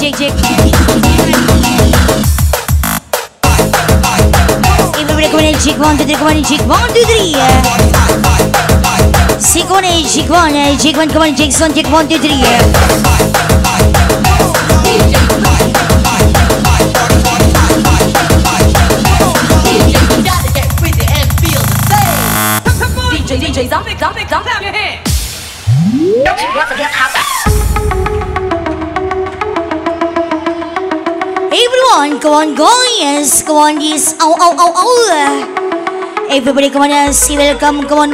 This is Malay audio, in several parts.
check. Everybody come on, check 1, 2, 3, come on, check 1, 2, 3. Check 1, check 1, come on, check 1, 2, 3. DJ, dump it out your hand. Everyone, come on, guys, come on, yes, ow. Everybody, come on, see, welcome, come on,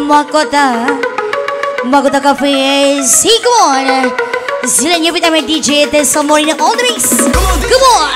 Makota Cafe, see, come on. Sila niyo kita may DJ, there's some more in all the mix. Come on.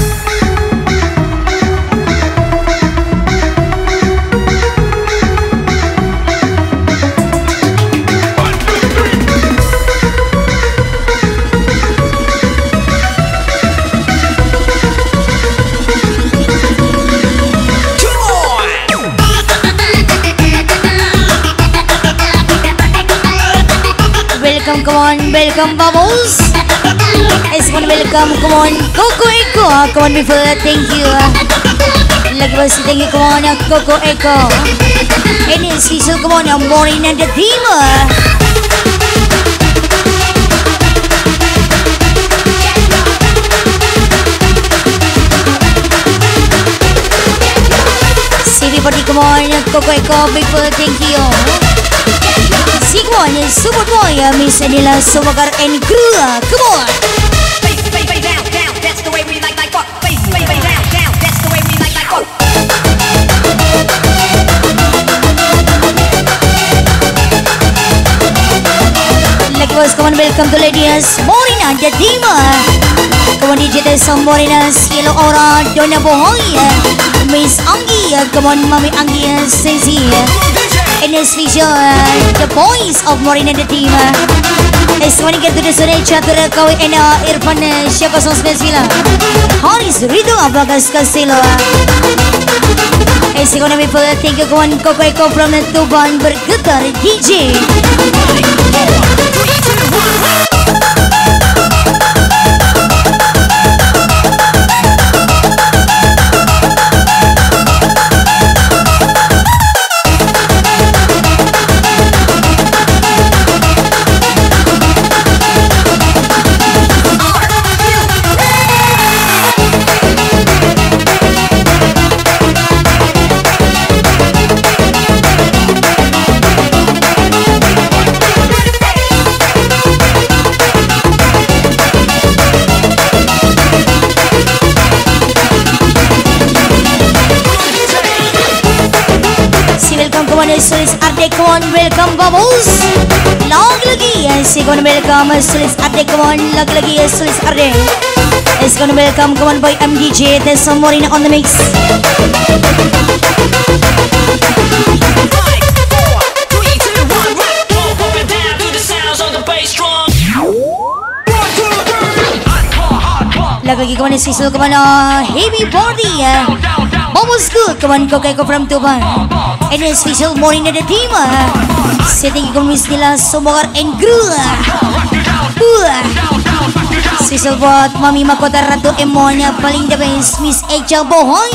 Come on, welcome Bubbles. Everyone welcome, come on, Coco Echo. Come on, before thank you. Lagi basi thank you, come on, Coco Echo. And it's Cecil, come on, morning and the team. Everybody, come on, Coco Echo, before thank you. Semuanya support boy, Miss Anila Sumagar and crew. Come on. Face down, that's the way we like fuck. Face down, that's the way we like fuck. Likewise, come on, welcome to ladies. Morning and the team. Come on, DJ, there's some mornings. Yellow Aura, Donna Boy, Miss Angie. Come on, Mommy Angie, Ceci. In this vision, the boys of Morin and the team. It's when you get to the Sunday Chatur Kawi and Irfan Shakasons Nesvilla. Horis Rido Abagas Castillo. It's gonna be for the thank you, one Coco from the Tuban Bergutar DJ. Sulis Arde, come on, welcome Bubbles. Log lagi, si gonna welcome Sulis Arde, come on, log lagi Sulis Arde. Is gonna welcome, come on boy MDJ, there's some more in on the mix. 5, 4, 3, 2, 1, rock. Pump it down to the sounds of the bass drum. 1, 2, 3. Log lagi, come on, Cecil, come on, heavy body. Bubbles good, come on, Coco from Tuban. And a special morning at the team. Setting you miss nila Sumagar and crew. Special buat Mami Makota Ratu Emonya paling the best Miss Echa Bohoy.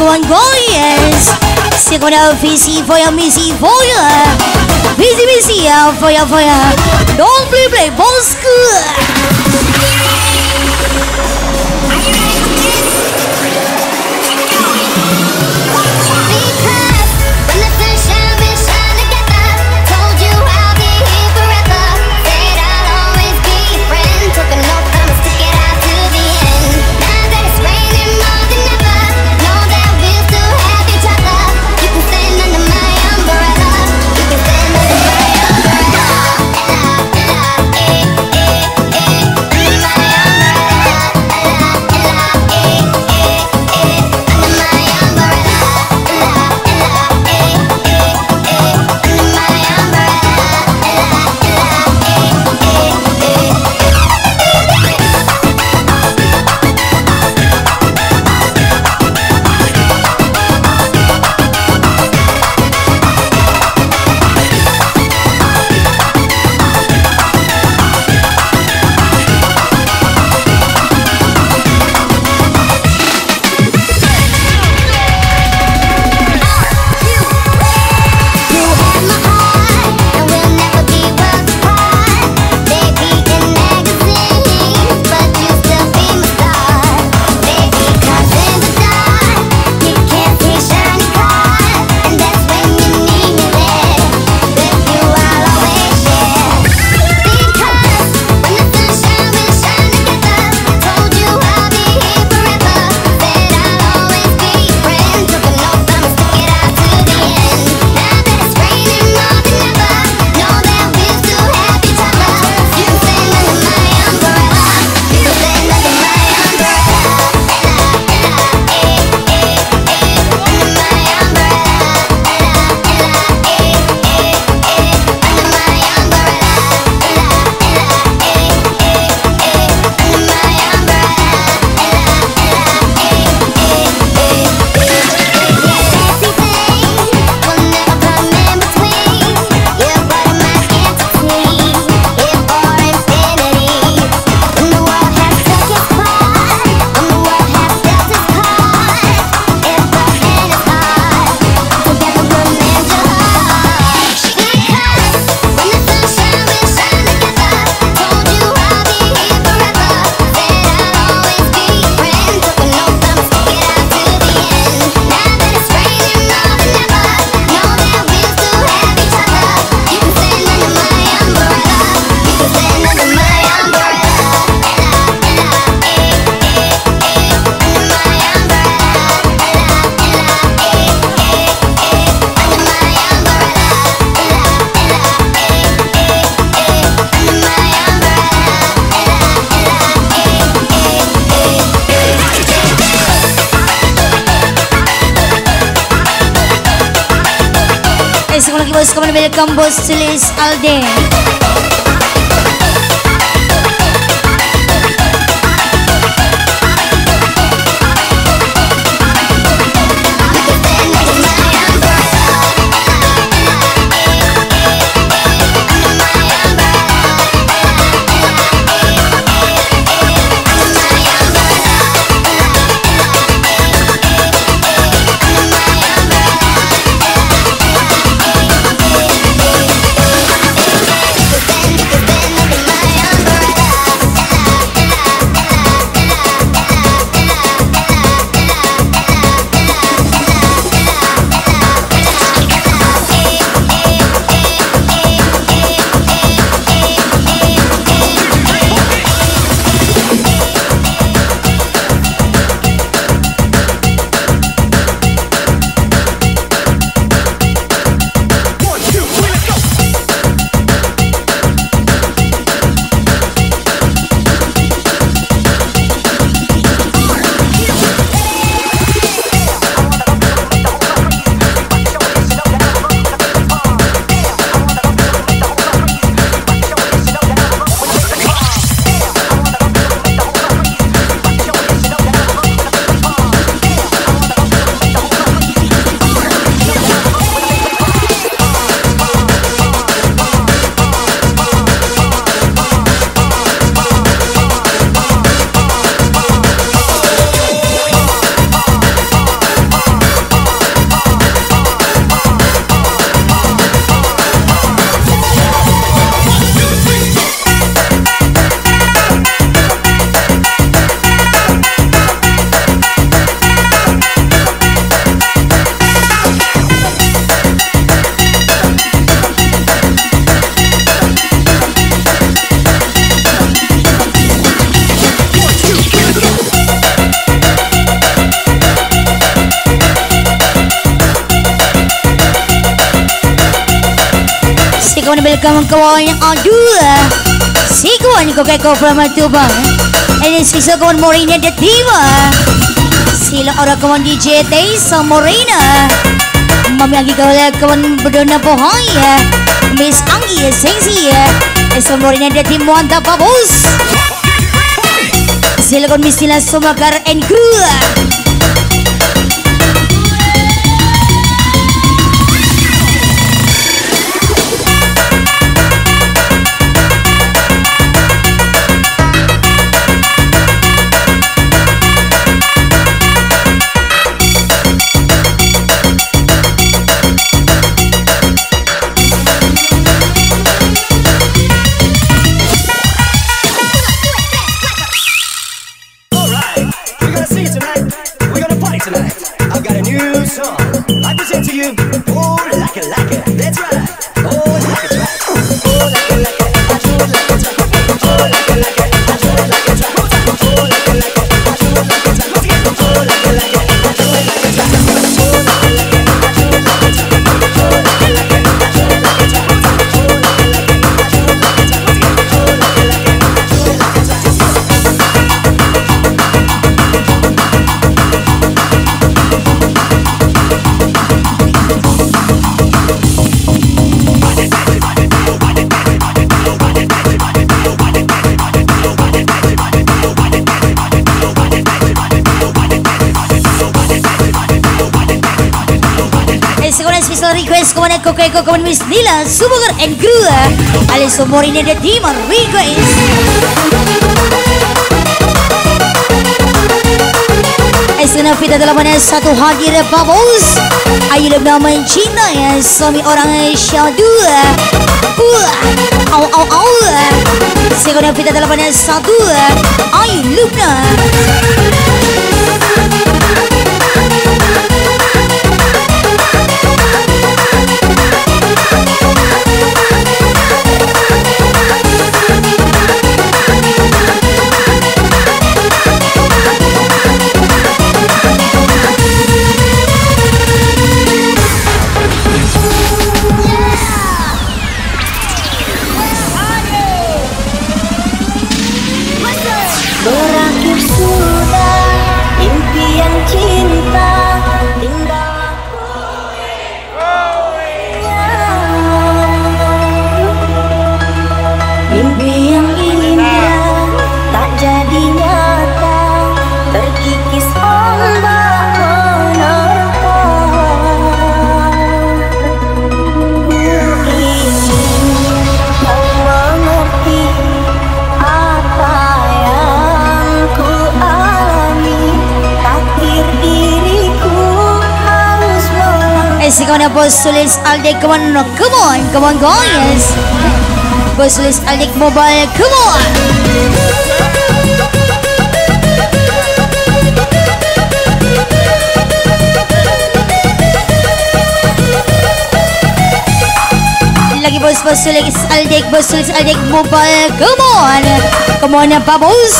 come on guys. Second out, VC for ya, Missy for ya. Busy for ya. Don't play, boss good. Sekali lagi bos, kembali welcome bos Silis Alde. welcome kawan aduh. Si kawan ko kay ko from Tubang. And it's so kawan Morena de Diva. Sila orang kawan DJ Tessa Morena. Mami Anggi kawan berdona pohon ya. Miss Anggi Sensi ya. Esa Morena de Diva mantap babus. Sila kawan Miss Nila Sumakar and crew. I've got a new song. I present to you. Oh, like it, that's right. Oh, like it, right. Oh, like it, I do it like it's right. Oh, like it, I do it like it's right. Oh, like it, I do it like it's right. Once again. Oh, like it, I do it like it's right. Oh, like it, I do it like it's right. Oh, like it, I do it like it's right. Oh, like it, I do it like it's right. Oh, like it, I do it like it's right. Once again. Special request kawan aku kawan Miss Nila Subugar and crew. Alis Morena de Diva request. Esena Fita dalam satu hadir babos. Ayu nama cinta ya suami orang syadu. Au. Esena Fita dalam satu Ayu Lubna. Berakhir sudah impian cinta, tinggal mimpi yang indah tak jadi nyata, terkikis ombak menerpa. Ku ingin kau mengerti apa yang ku alami, takdir diriku harus melangkah. Si kawan bos tulis Aldek kawan come on guys. Bos tulis Aldek mobile come on. Lagi bos tulis Aldek mobile come on apa bos.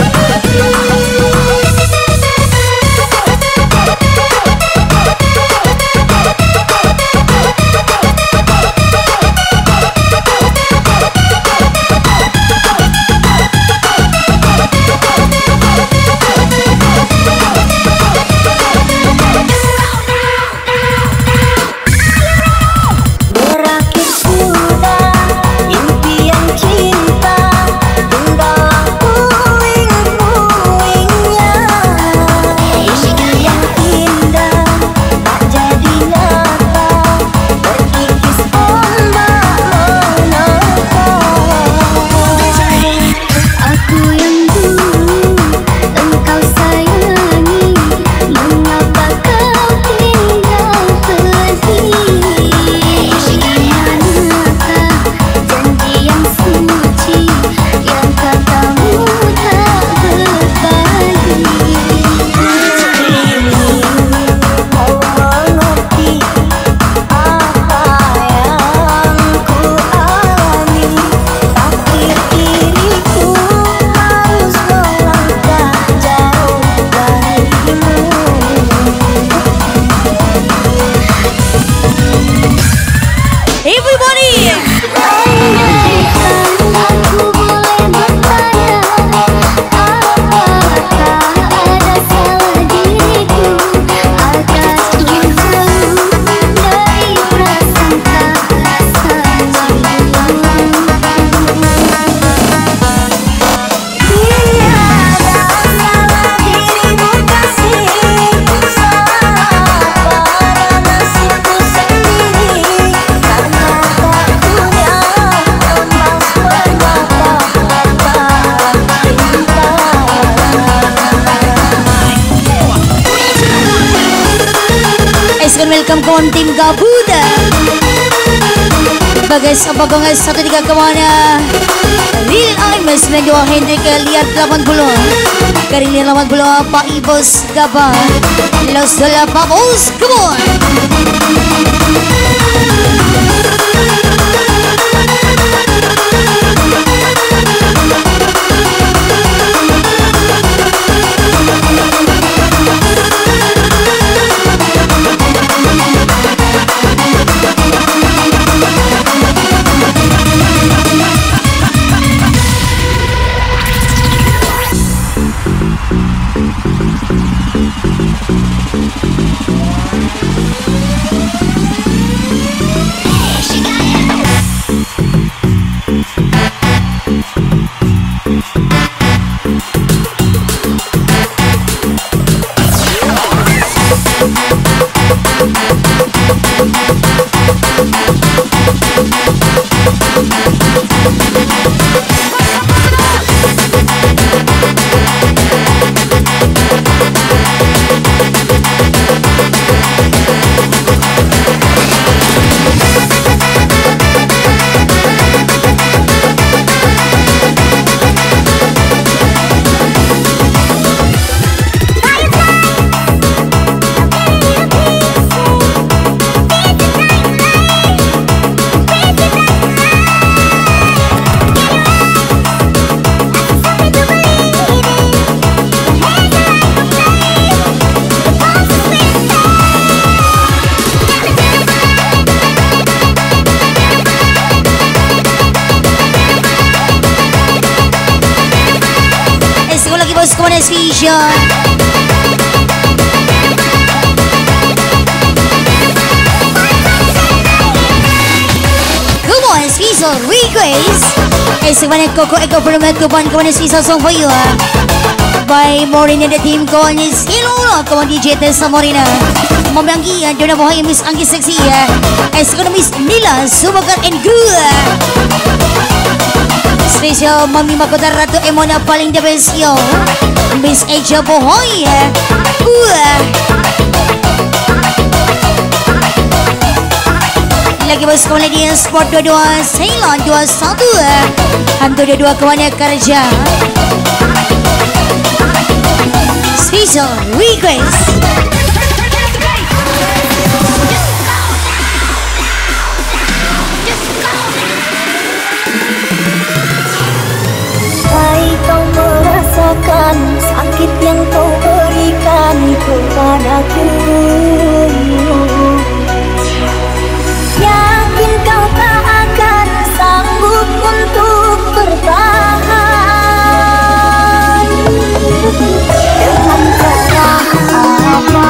Berakhir sudah impian cinta, tinggal puing-puing welcome kawan tim Gabuda. Bagas Bagongas 13 kemana Real Imus 92 Hendrik Liar 80 Karin Liar 80 Pak Ibos Gabah Los Dola Pak Bos. Come on. Come on, Vision. Come on, Vision request. Semuanya Koko Eko Permat Kuban. Come on, Vision song for you. By Morin and the team. Come on, Hello. Come on, DJ Tessa Morina. Mami Anggi, Dona Bohai, Miss Anggi Sexy. Sekarang Miss Nila Subagar and Gua. Special Mami Makota Ratu Emona paling the best yo. Miss Aja Bohoy. Lagi bos kawan lagi Sport 22 Ceylon 21 Hantu 22 kawannya kerja. Special request. Sakit yang kau berikan kepadaku, yakin kau tak akan sanggup untuk bertahan dengan kata apa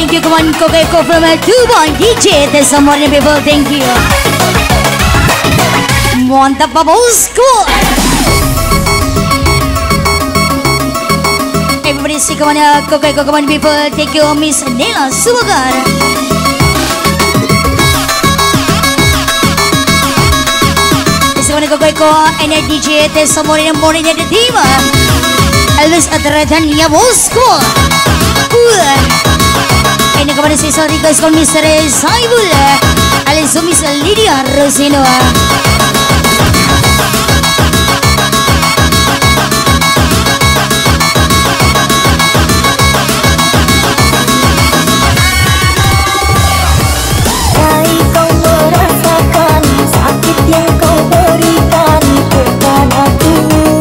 Thank you, come on, Coco from Tuban DJ. There's someone people. Thank you. Mantap babos, cool. Everybody see, come on, Coco, come on, people. Thank you, Miss Nela Subagar. There's someone Coco and a DJ. There's someone in the morning at the team. Elvis Adradan ya bosku. Ini kepada sisa request from Mr. Saibul alias Miss Lydia Rosino. Hai kau merasakan sakit yang kau berikan kepadaku.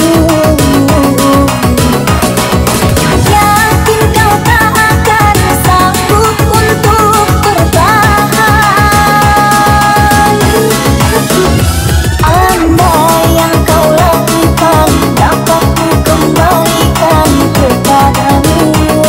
Yakin kau tak akan sanggup untuk bertahan. Andai yang kau lakukan dapat ku kembalikan kepadamu.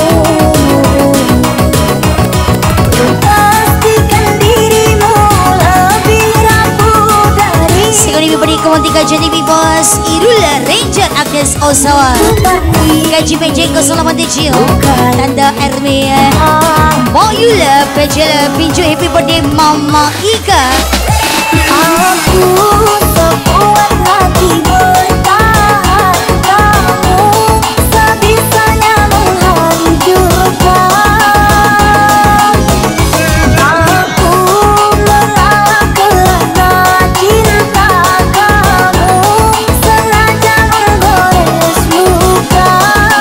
Pastikan dirimu lebih rapuh dari Sekarang ibu beri kewantikan jadi bebas Irul Ranger Agnes Osawa Gaji PJ 08 Tanda Ermi Boyul PJ Pinju happy birthday Mama Ika. aku sekuat hati bertahan. Kamu sebisanya menghancurkan. Aku mengalah kerana cinta kamu sengaja menggores luka.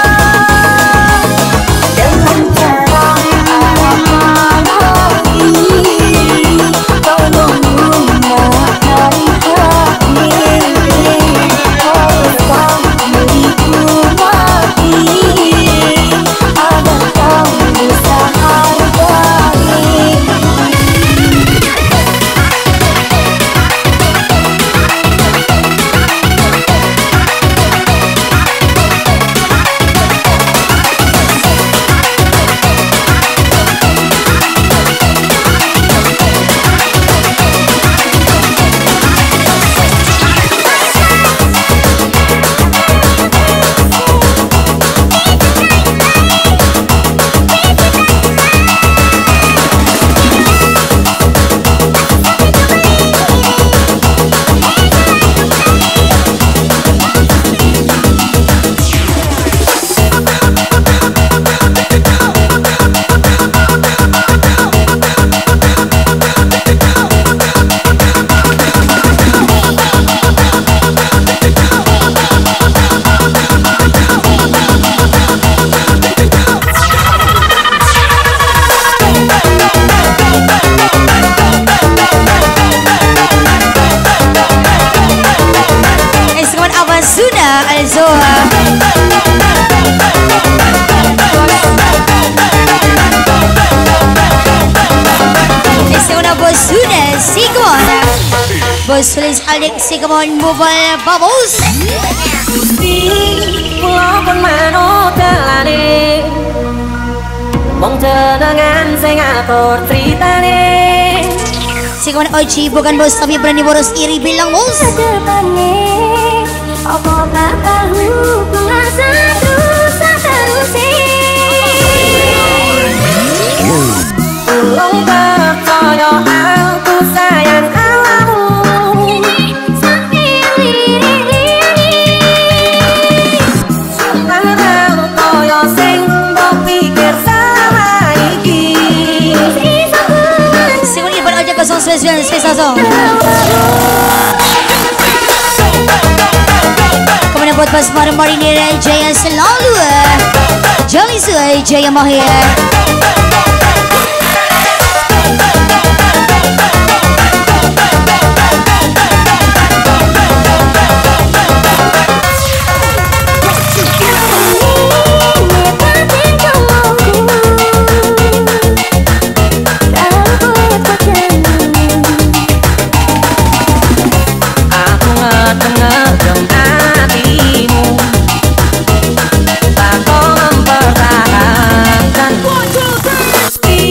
Dengan cara apa lagi kau menggunakan hati. Kau beriku mati agar kau bisa hargai. Sekarang Abang Suna also Sekarang Bos Suna Sikon Bos Sulis Adik Sikon Mobile Babos. Kula pun manut dalane mong jenengan sing ngatur critane. Sikon Oji bukan bos tapi berani boros iri bilang bos. Kedepannya apa bakal hubungan seterusnya. Tolong percaya aku sayang kamu Sampai lirik-lirik Sekarang kaya sing mbok pikir sama iki. Sikon Iban aja 09 spesial. Kemudian buat Mas Marinir Jaya selalu Jali Suai Jaya Mahir. Aku ngedenger hatimu tak kau mempertahankan.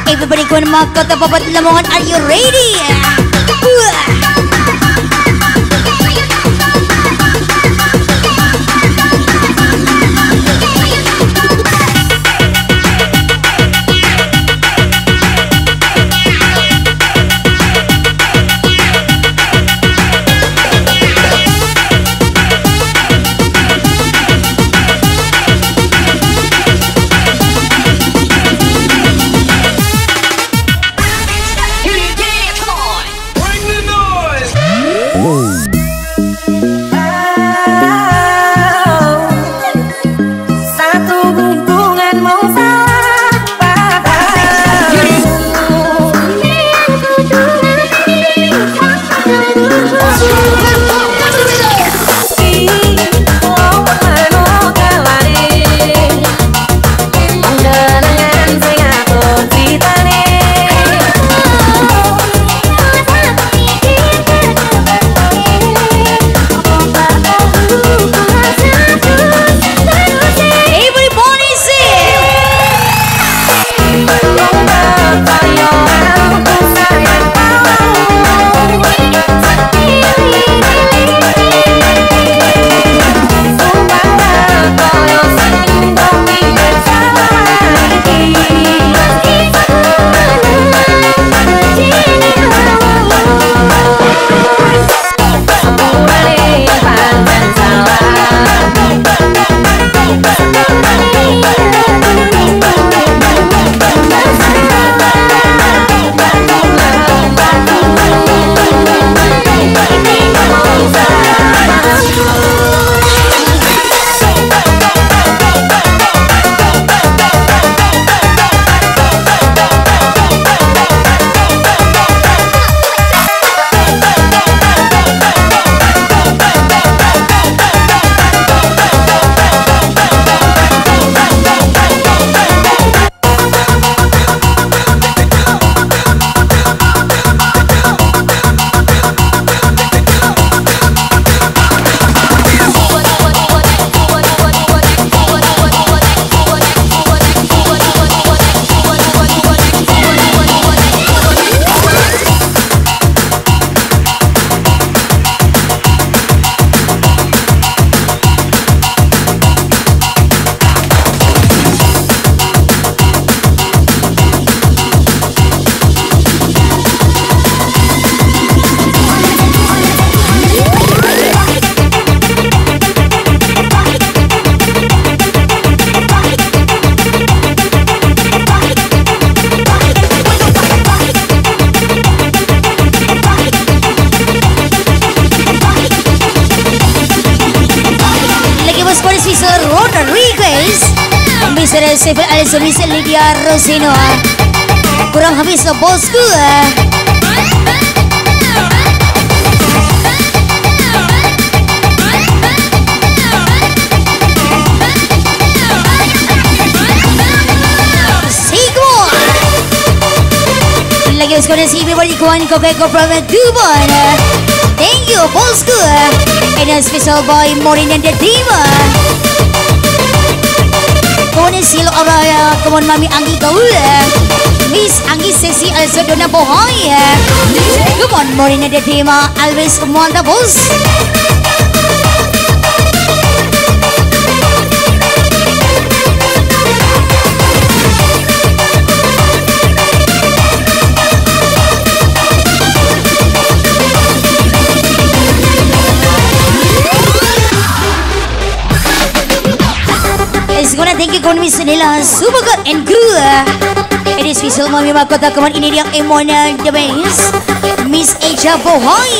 Everybody ko na mga katapapat lamongan, are you ready? Sifil Alisabisa Lydia Rosino. Kurang habis lo bosku. Sigo. Lagi us kena si everybody kawan kau from Dubai. Thank you bosku. And a special boy Morin and the Diva. Kone silo araya, kumon mami Anggi kaula. Miss Anggi sesi also dona bohoy. Kumon Morina de tema, always kumon the boss. Gonna thank you kon Miss Nila Subagat and crew. It is visual mami makota kaman ini dia Emona the best Miss Asia Bohoy.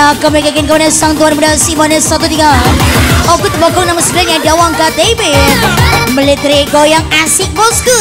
kami kakin kau sang tuan muda Simone 13. Aku tebakong nama sebenarnya Dawang KTP. Military goyang asik bosku.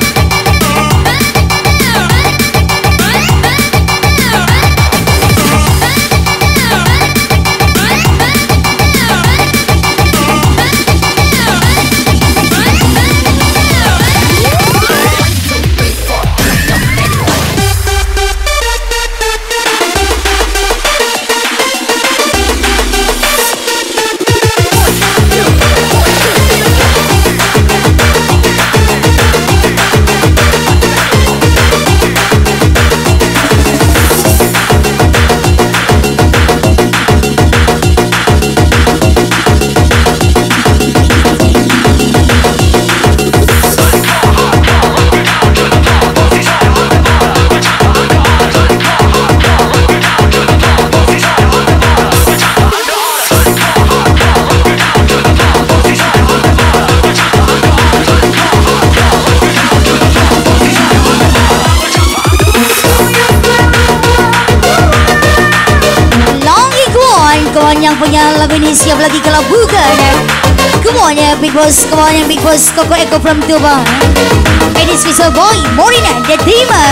Yang punya lagu ini siap lagi kalau bukan Kemuanya Big Boss, kemuanya Big Boss Koko Eko from Tuba. Ini special boy Morina The Dima.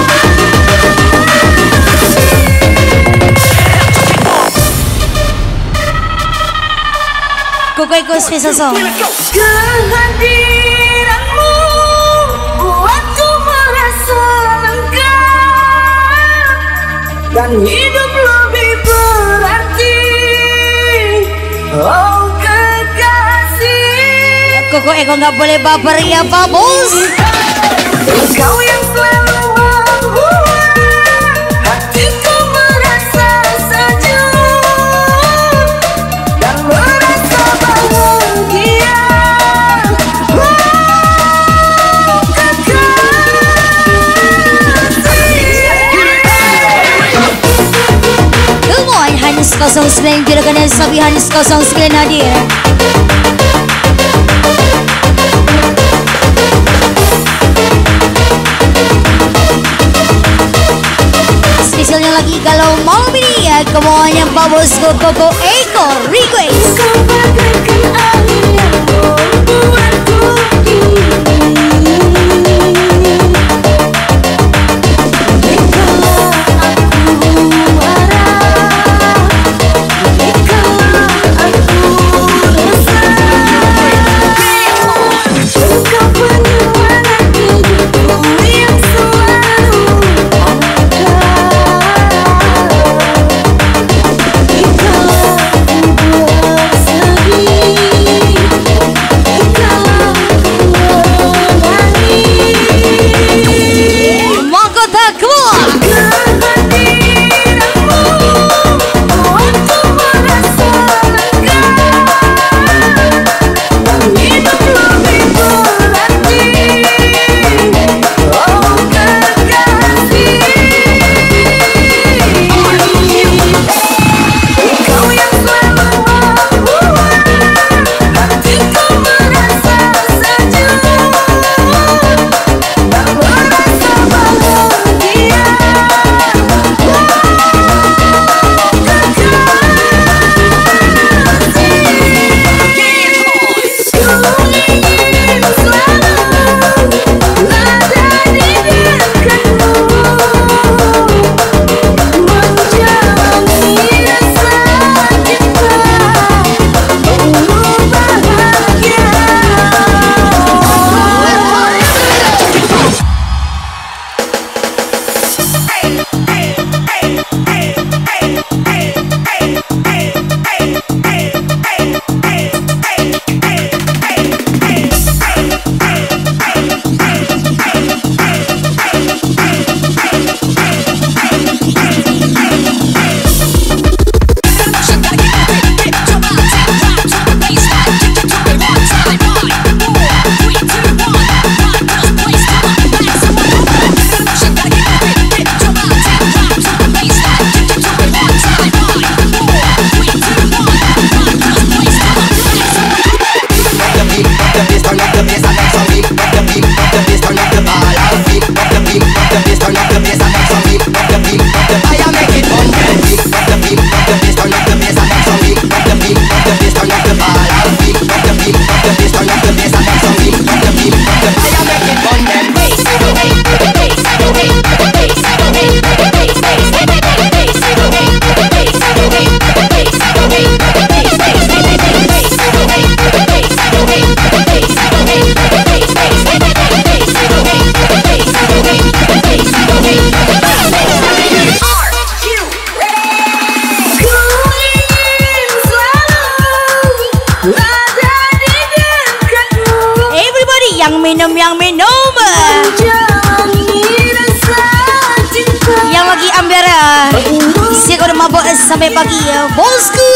Koko Eko special song. Kehadiranmu buatku merasa lengkap dan hidup lebih berarti. Oh kekasih, Koko Eko nggak boleh baper ya Pak Bos. Kau yang selalu membuat hatiku merasa sejuk dan merasa bahagia. Oh kekasih. Kemuanya Hanis 09 juragan Sabi Hanis 09 hadir. Spesialnya lagi kalau malam ini ya kemuanya Pak Bosku Koko Eko request. Kau bagaikan angin yang membuatku ini. Berikanlah aku arah, berikanlah aku rasa. Engkau penyemangat hidupku yang selalu ada. Jikalau aku bersedih, minum yang minum. Yang lagi ambil siapa udah mabuk sampai pagi ya bosku.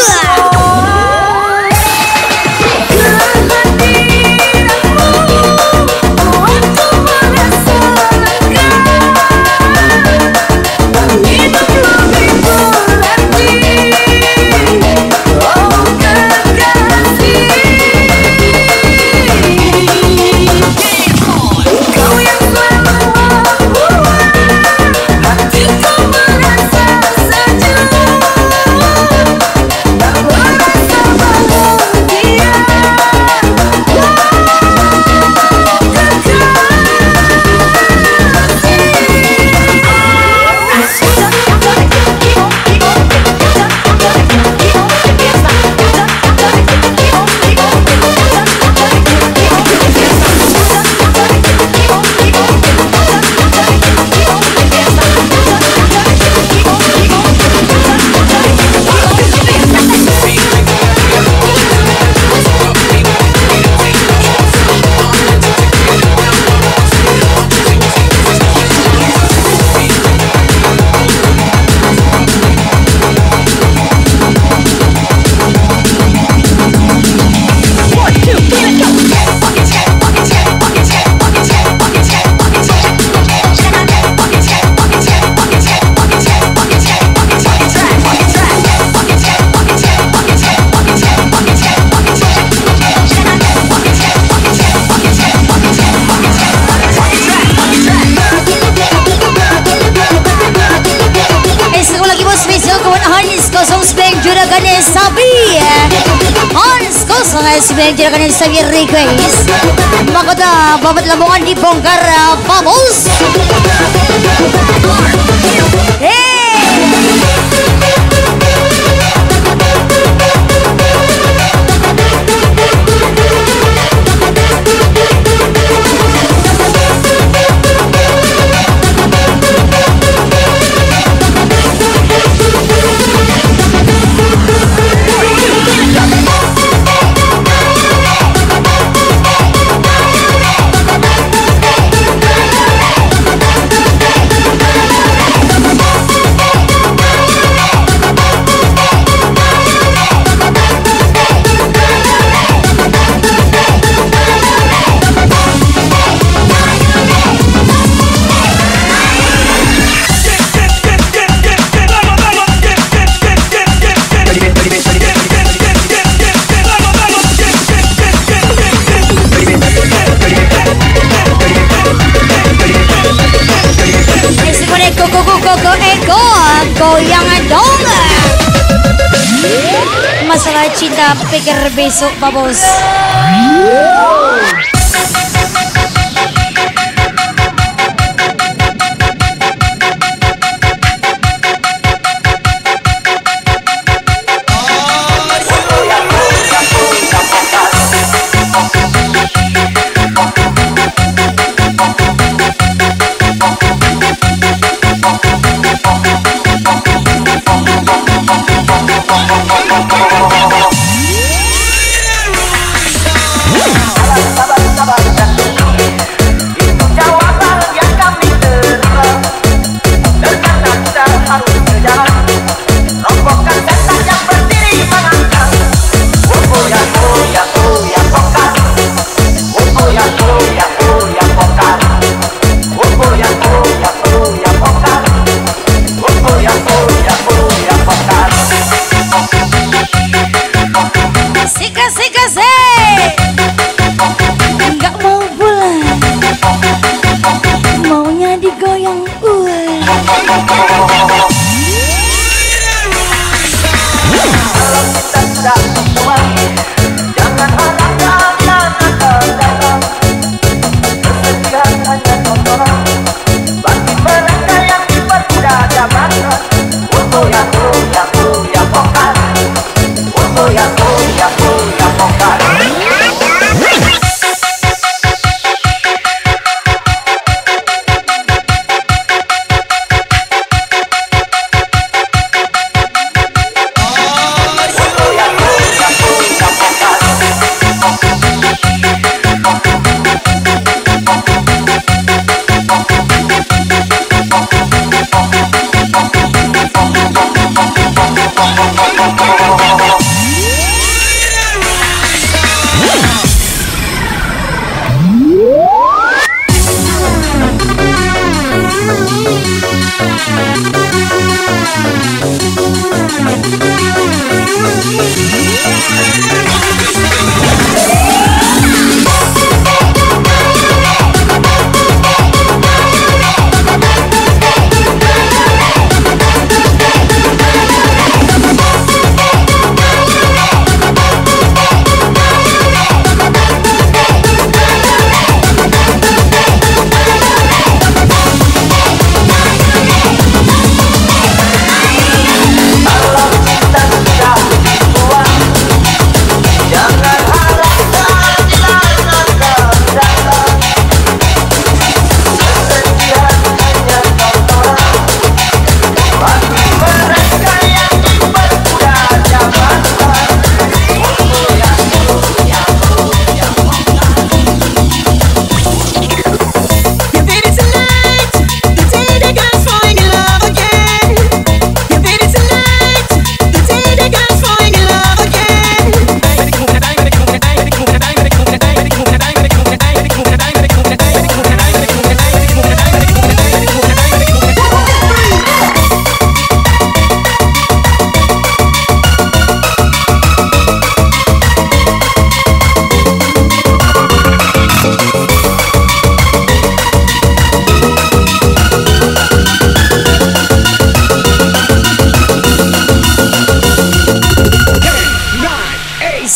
Sembilan juragan yang saya request Mahkota babat lambungan dibongkar Vamos. Goyang dong. Masalah cinta pikir besok babos.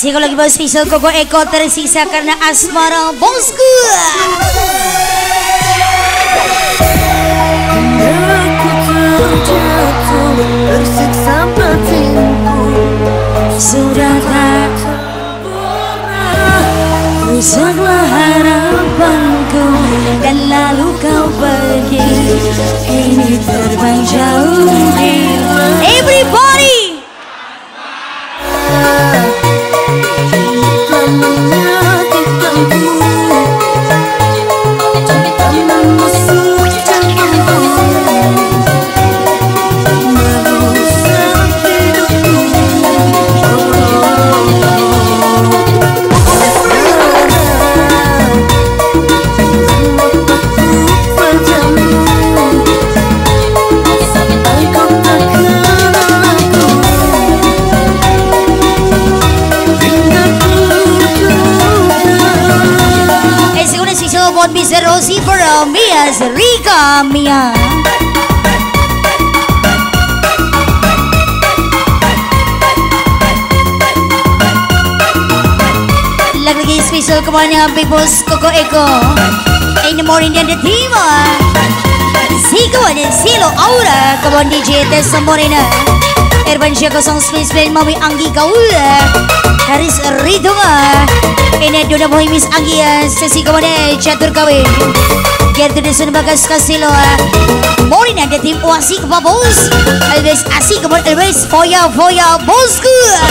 Sekali lagi bos spesial Koko Eko tersisa karena asmara bosku. Aku terjatuh tersiksa batinku. Sudah tak rusaklah harapanku dan lalu kau pergi. Ini terbang jauh hilang. Everybody. Mr. Rosie for Mia Rika Mia. Lagi special kemana Big Boss Koko Eko. In the morning dan the team. Siko dan Silo Aura kemana DJ Tessa Morena. Erban Syako Song Space Band Mami Anggi Kaula. Haris Ridunga. Ini Dona Boy Miss Anggi sesi kemana catur kawin. Gertrude Sun Bagas Kasilo. Morin ada tim Oasi ke Babos. Always asik kemana always Foya Foya bosku.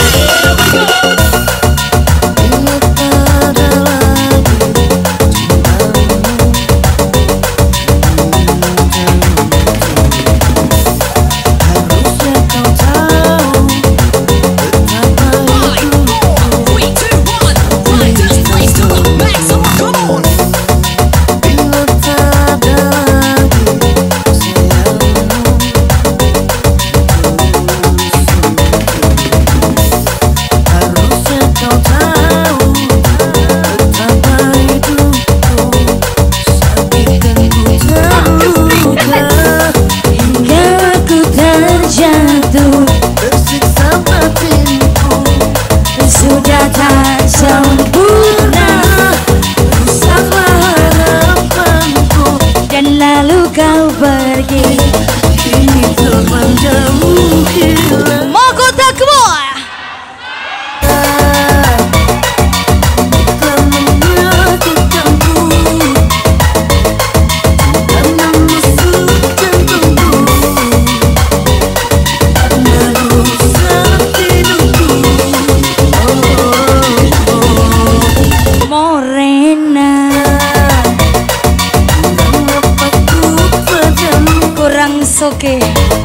Oke.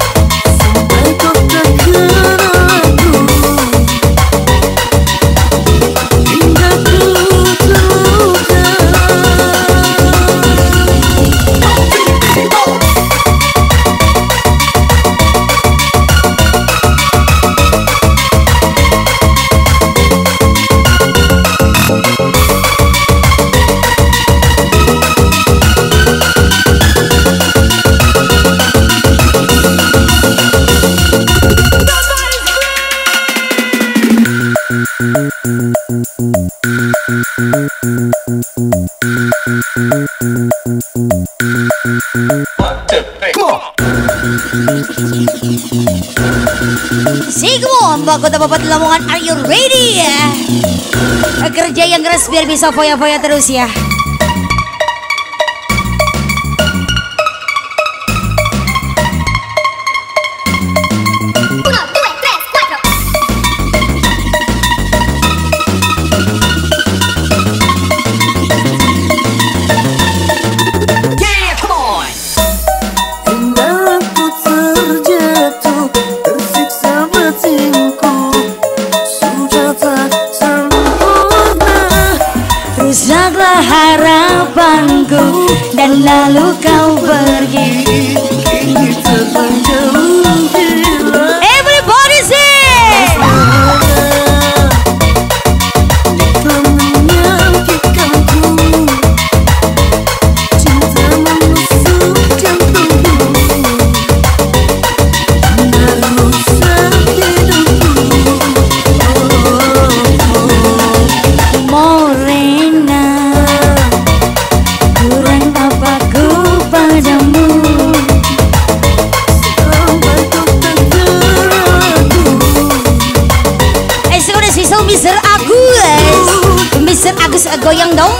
Bago dapat Lamongan, are you ready? Kerja yang keras biar bisa foya-foya terus ya. Rusaklah harapanku dan lalu kau pergi. Everybody sing. spesial Mr. Agus. Mr. Agus goyang dong.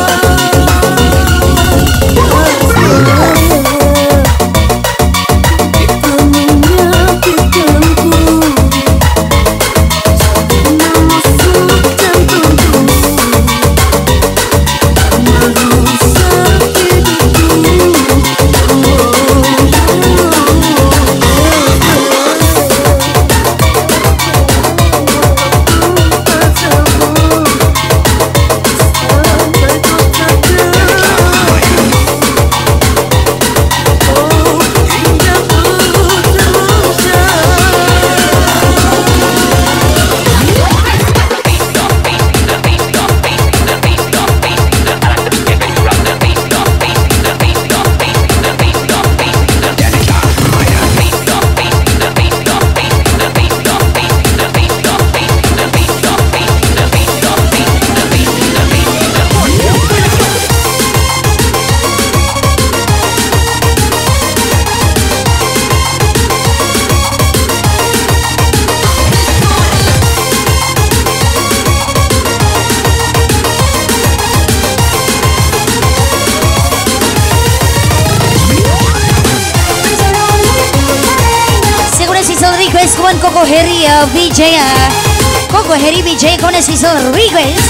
Request kawan Koko Heri Vijaya. Koko Heri Vijaya kawan special request.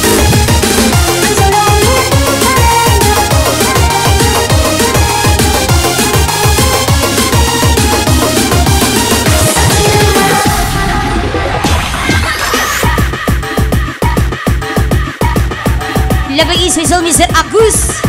Lebih special Mr. Agus.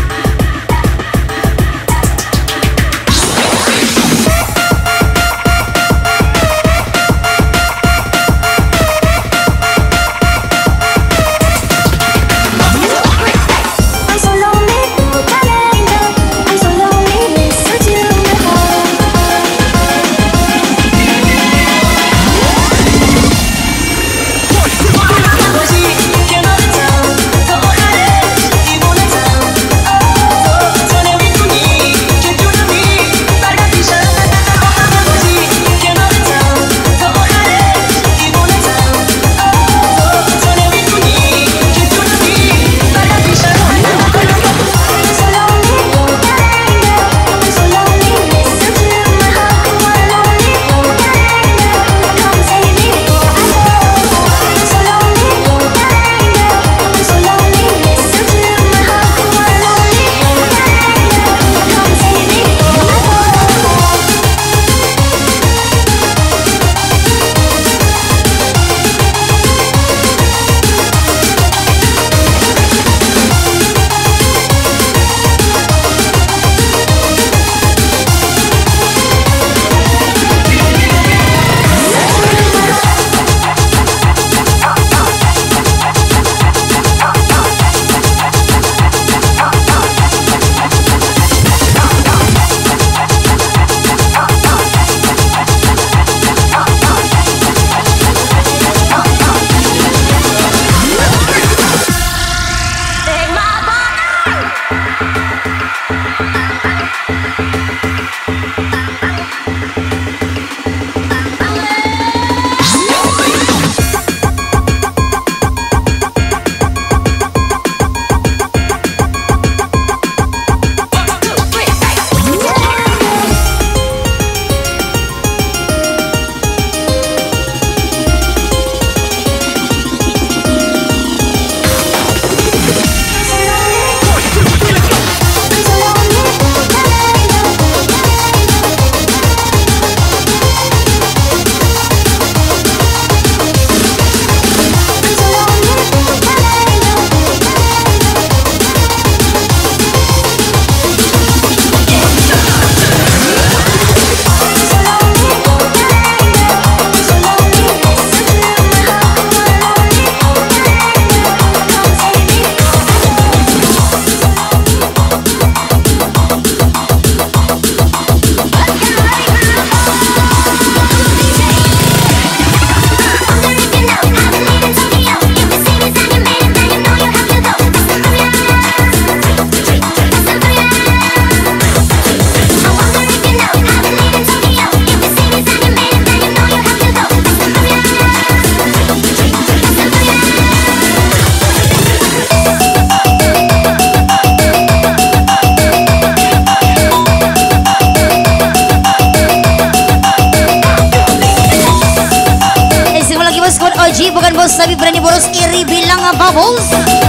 bos tapi berani boros iri bilang apa bos?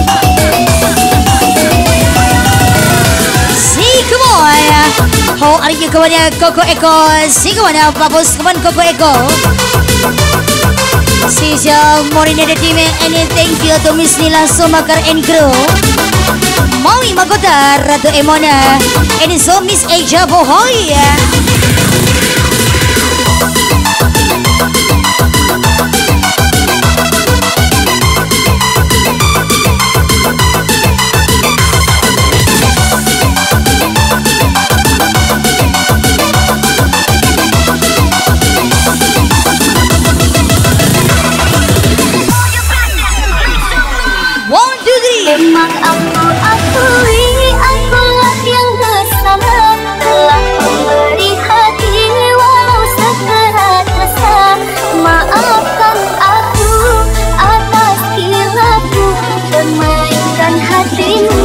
Si kemoy, how are you kemoy Koko Eko? Si kemoy apa bos kemoy Koko Eko? Si siya morning ada team and thank you to Miss Nila Sumakar and crew. Maui Magoda Ratu Emona and so Miss Aja Bohoy. Memang aku akui akulah yang bersalah telah memberi hati walau sekerat rasa. Maafkan aku atas kilaku bermainkan hatimu.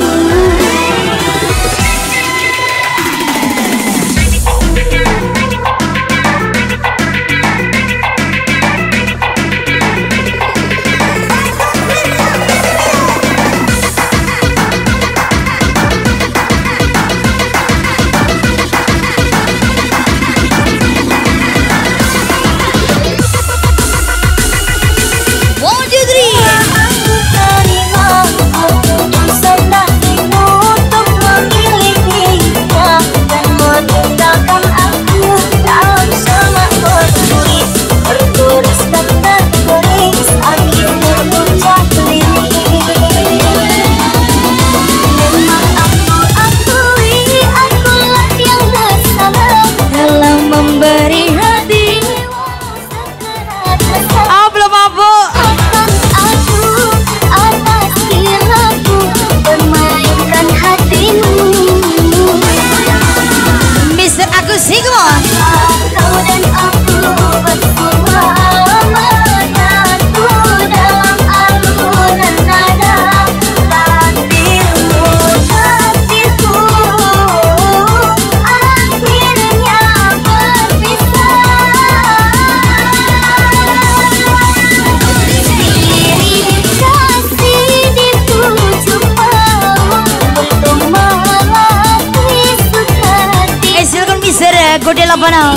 Godel apa nak?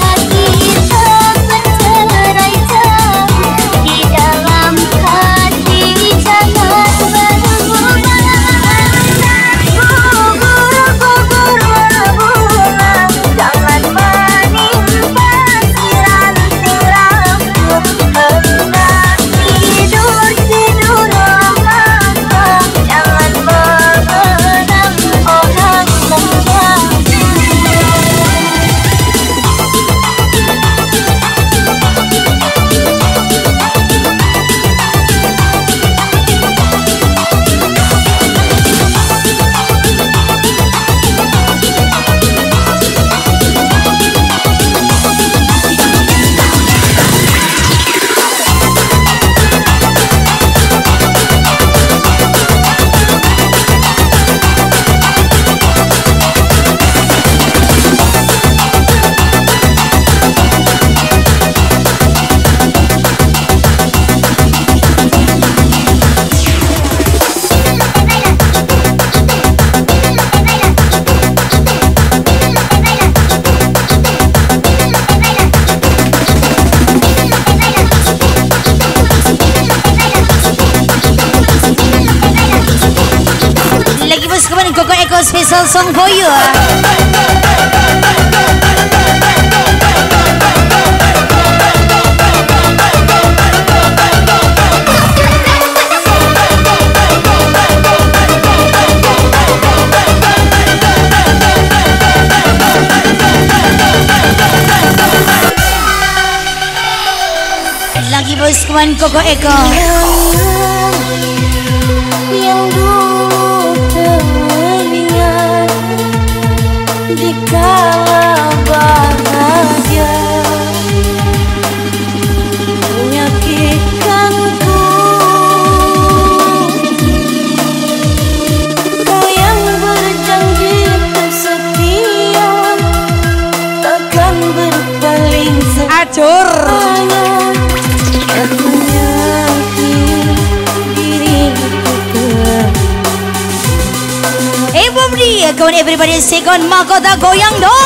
Koko Eko special song for you. Lagi bos kawan Koko Eko. Yang dikala bahagia menyakitkanku, kau yang berjanji setia takkan berpaling. Acur. Aku Come on everybody, second Mahkota goyang dong.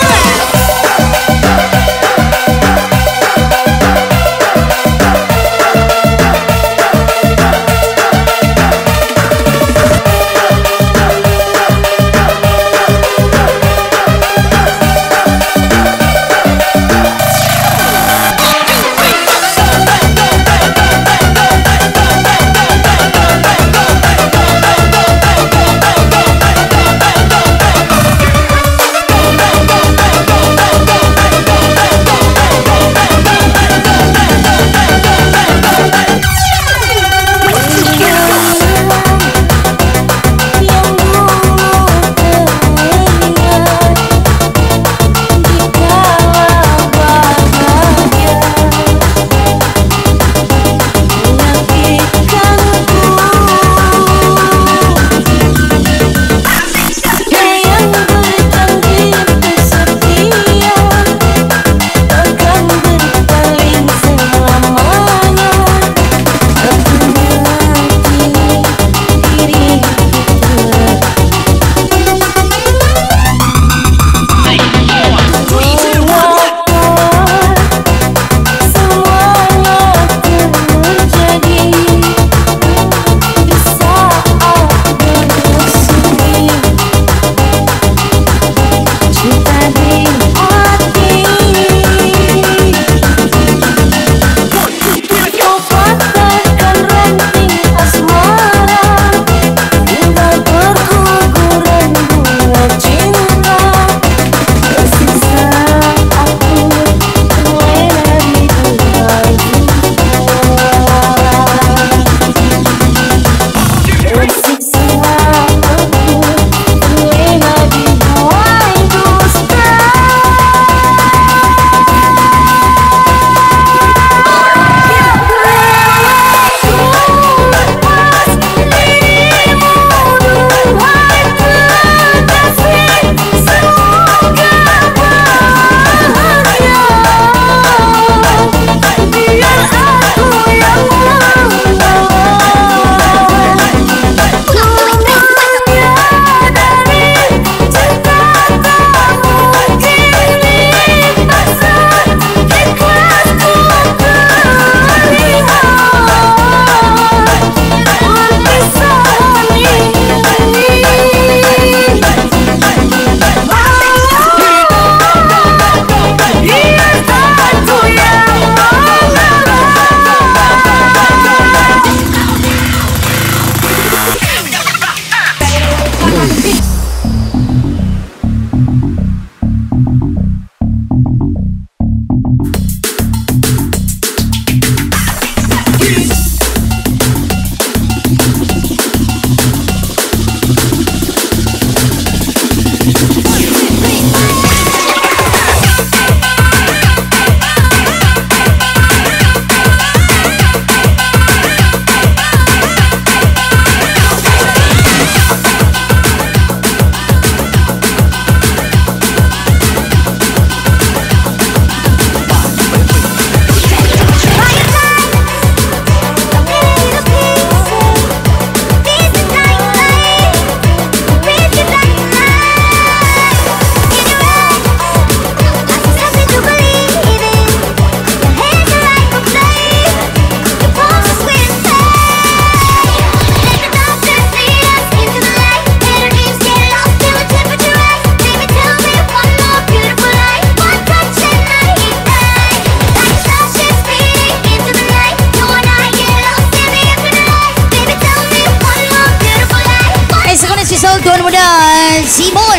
Tuan Muda Simon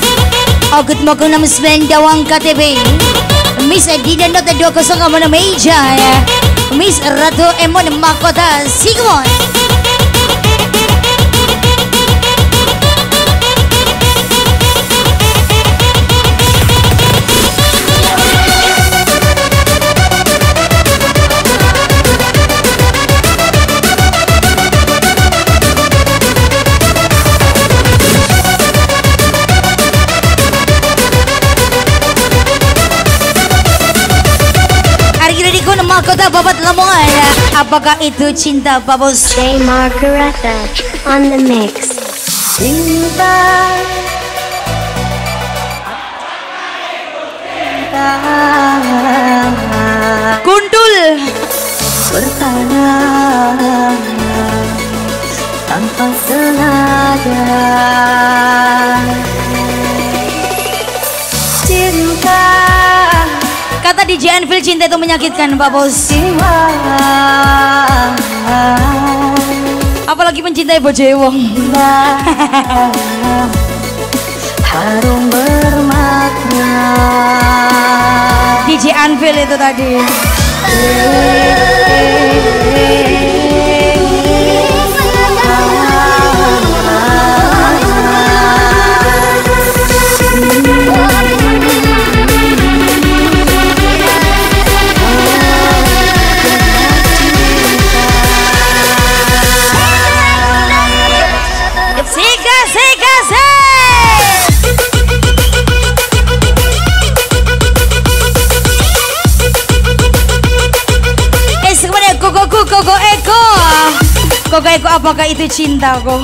Agut Mogung Nama Sembilan Dawang KTP Miss Dina Nota 20 Mana Meja Miss Ratu Emon Mahkota Sigmon. Mahkota Babat Lamongan. Apakah itu cinta Pak Bos? J. Margareta on the mix. Cinta cinta Gundul bertanya tanpa sengaja. Cinta Kata DJ Anvil, cinta itu menyakitkan Pak Bos. jiwa, Apalagi mencintai bojoe wong. harum bermakna. DJ Anvil itu tadi. Sika, sika, sika. Sebenarnya Koko Eko, apakah itu cinta kok?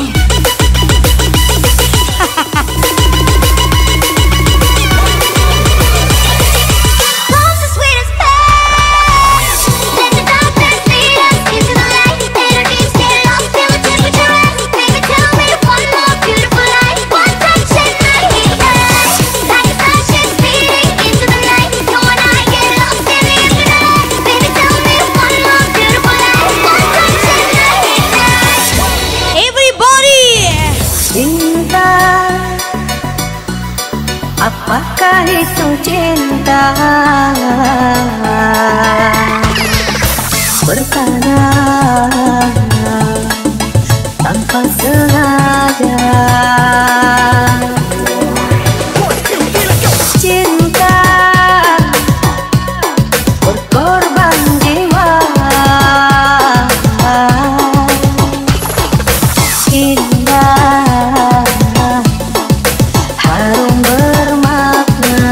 Apakah itu cinta? Bertanya tanpa sengaja. Cinta berkorban jiwa. Indah harum bermakna.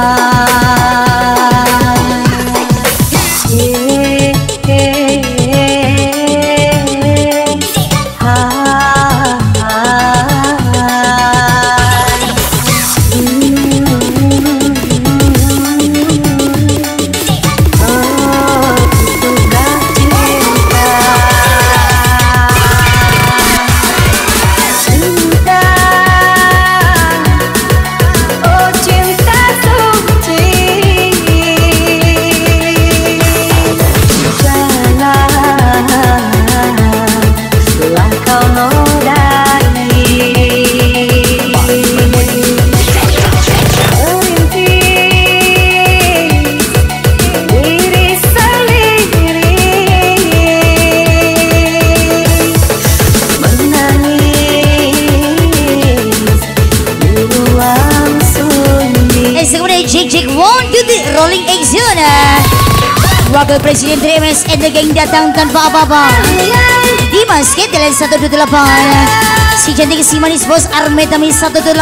Rolling Action. Wakil Presiden TMS and the Gang datang tanpa apa-apa. Dimas Ketelan 128. Si cantik si manis bos Armetami 128.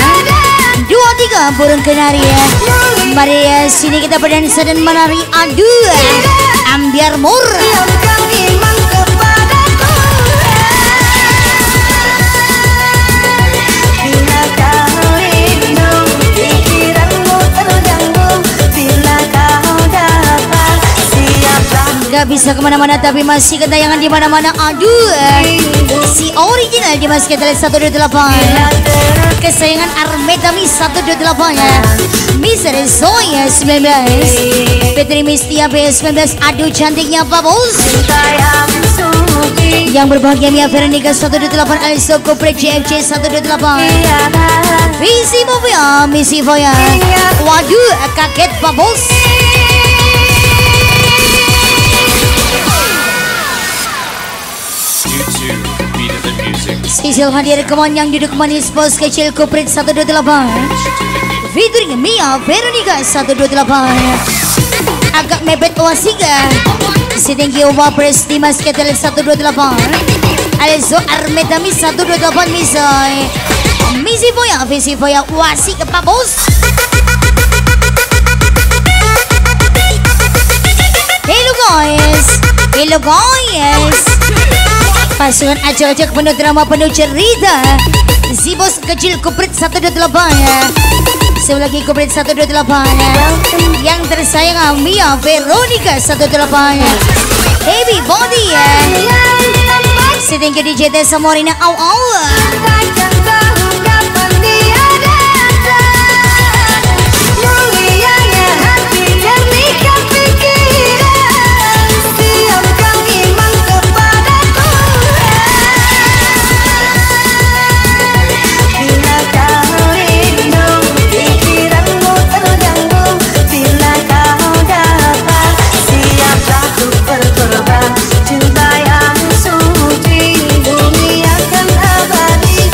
23 burung kenari. Mari sini kita berdansa dan menari. Aduh, ambiar murah. Gak bisa kemana-mana tapi masih ketayangan di mana-mana. Aduh, si original Dimas Ketelan 128. Kesayangan Armetami 128 ya. Mister Soya 19. Petri Mistia PS19. Aduh cantiknya Pak Bos. Yang berbahagia Mia Veronica 128. Aliso Kopre CFC 128. Visi Movia Misi Voya. Waduh kaget Pak Bos. Sisil hadir kemon yang duduk manis bos kecil Kuprit 128. Featuring Mia Veronica 128. Agak mepet Wasiga. Si tinggi Wapres Dimas Ketelan 128. Alizo Armetami 128 Misoy. Misi Foya Visi Foya Wasik Pak Bos. Hello guys. Hello guys. Pasukan acak-acak penuh drama penuh cerita. Si bos kecil Kuprit 128 ya. Sebelah lagi Kuprit 128 ya. Yang tersayang Mia Veronica 18 ya. Baby Body ya. Si thank you DJ Tessa Morina au au. Cinta yang suci dunia kan abadi.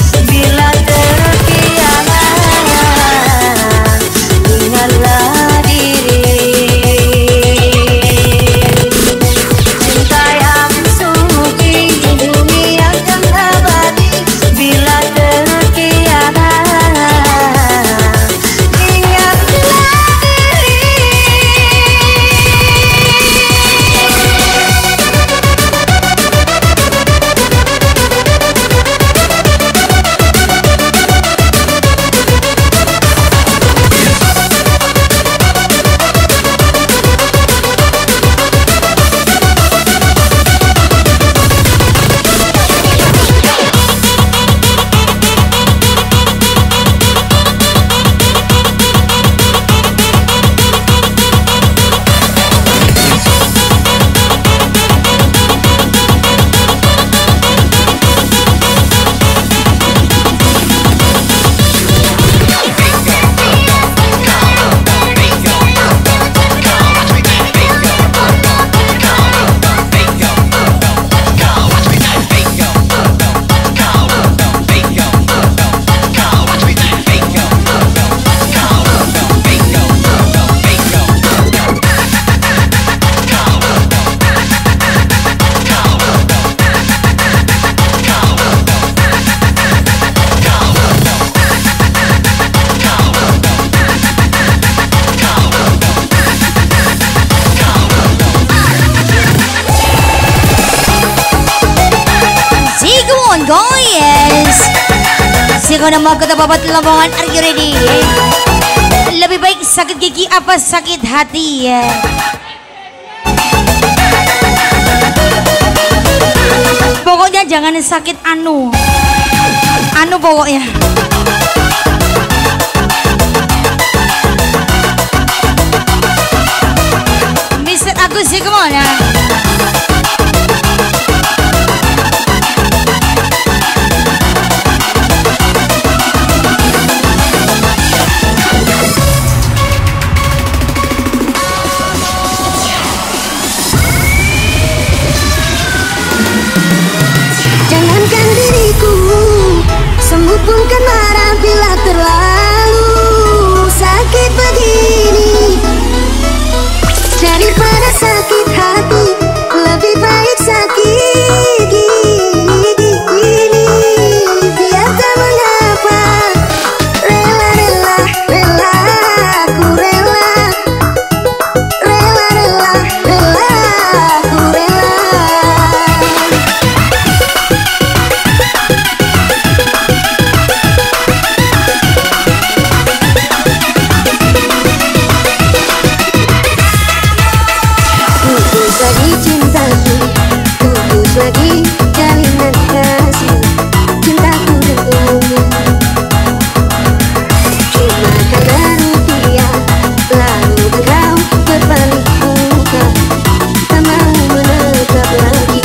Siapa nama kota babat Lamongan? Are you ready? Lebih baik sakit gigi apa sakit hati ya? Pokoknya jangan sakit anu pokoknya. Mister Agus sih kemana? Jangankan diriku, sembuh pun kan marah bila terlalu sakit begini. Daripada sakit hati, lebih baik sakit gigi ini. Biar tak mengapa, rela, aku rela, aku rela. Putus lagi cintaku, putus lagi jalinan kasih. Cintaku denganmu cuma karena rupiah, lalu engkau berbalik muka, tak mau menetap lagi.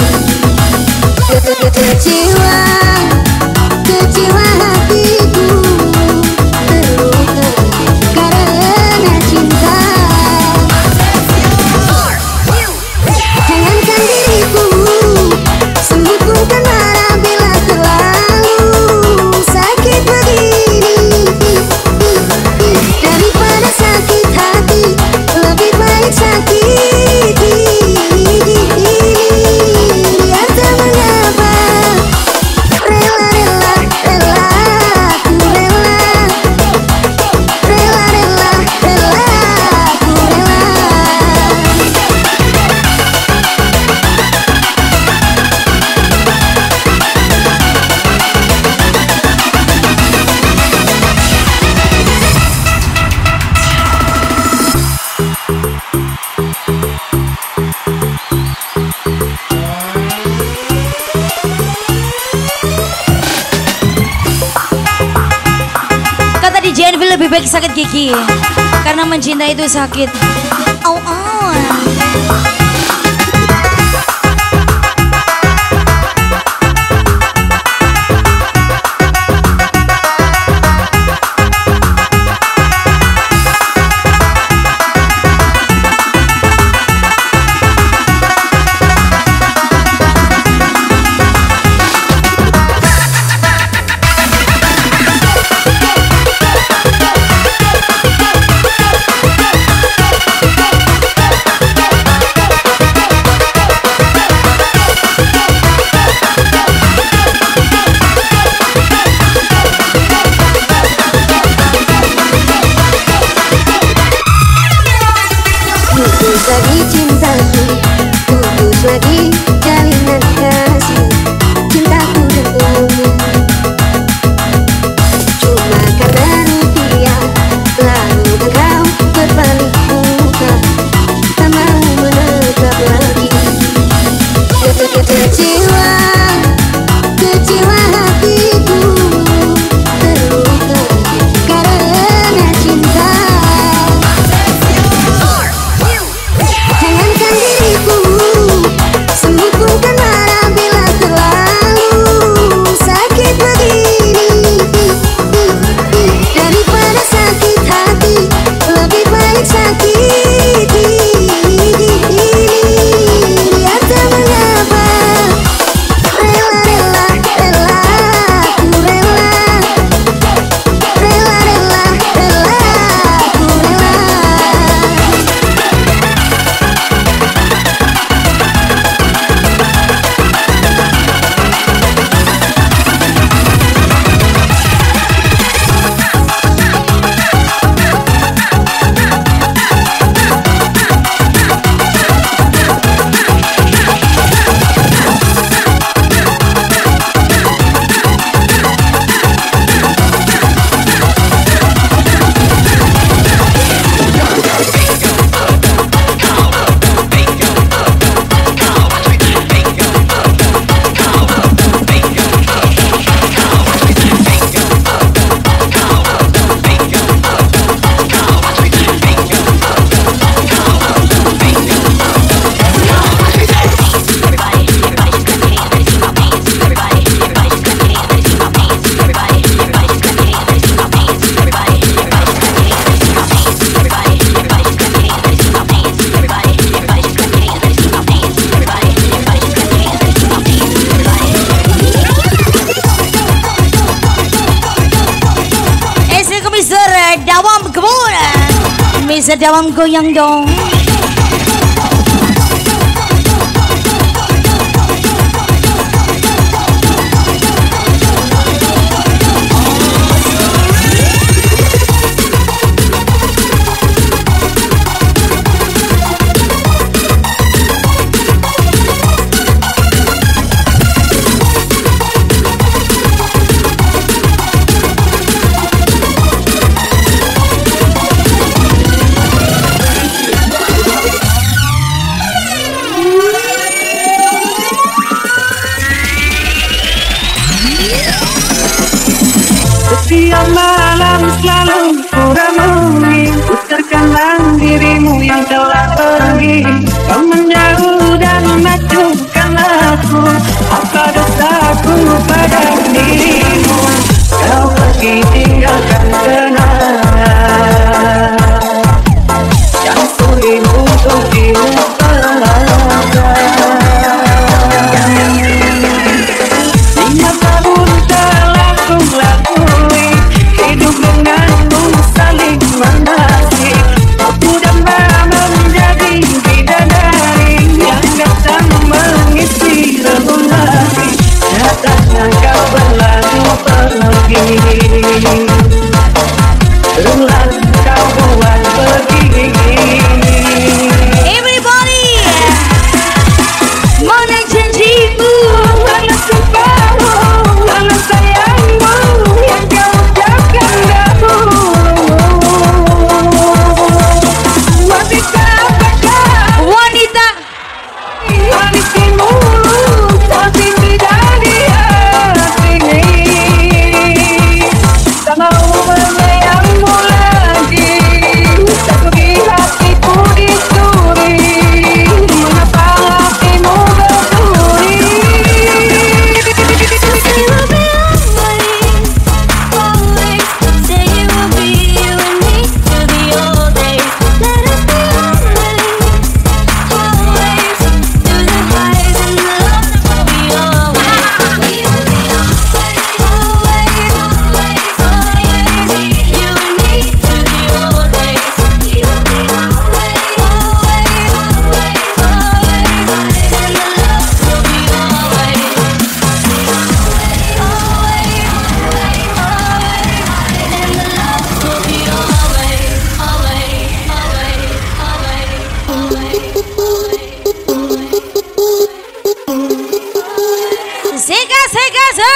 Kecewa hatiku terluka karena cinta. Jangankan diriku, sembuh pun kan marah bila terlalu sakit begini. Daripada sakit hati, lebih baik sakit gigi ini. Biar tak mengapa, lebih baik sakit gigi karena mencintai itu sakit. Au au. Putus lagi cintaku, putus lagi jalinan kasih. Cintaku denganmu cuma karena rupiah. Lalu engkau berbalik muka, tak mau menetap lagi. Kecewa, kecewa hatiku terluka karena cinta. Jangankan diriku, seni pun kan marah bila terlalu sakit begini. Daripada sakit hati, lebih baik sakit ini. Biar tak mengapa, rela, rela, ku rela. Rela, rela, rela, ku rela. Dawam kebun, Mr. Dawam goyang dong. Setiap malam selalu ku renungi, ku terkenang dirimu yang telah pergi. Kau menjauh dan mengacaukan aku, apa dosaku pada dirimu? Kau pergi tinggalkan kenangan yang sulit untuk dilupakan. Hidup denganmu saling mengasih, aku damai menjadi bidadari yang datang mengisi relung hati. Asik, asik, asik.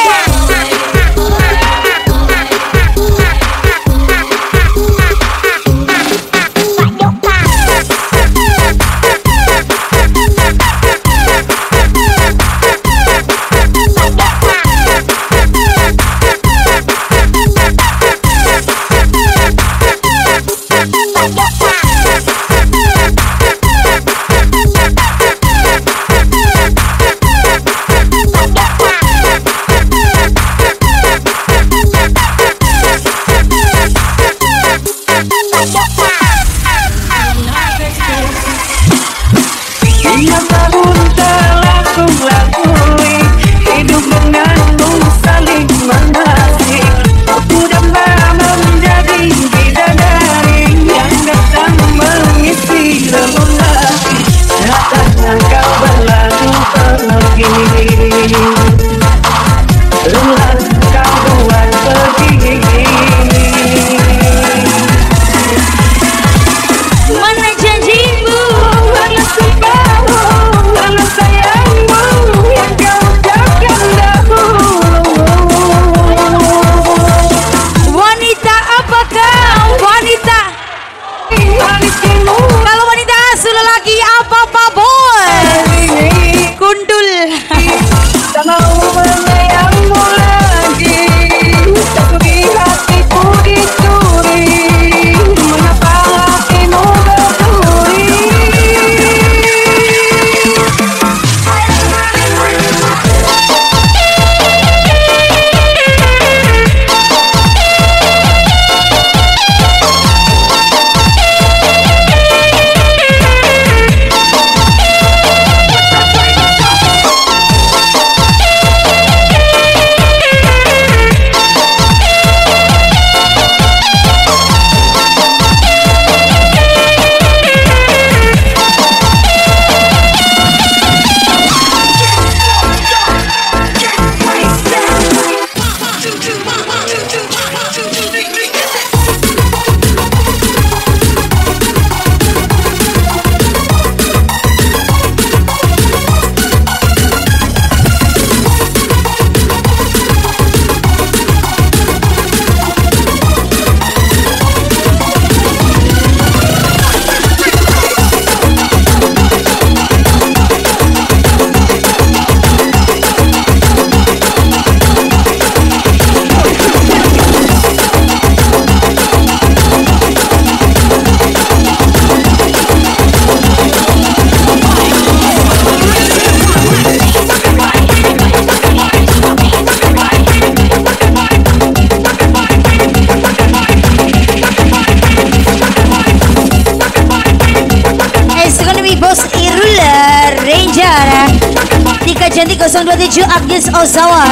Cantik 027 Agnes Ozawa,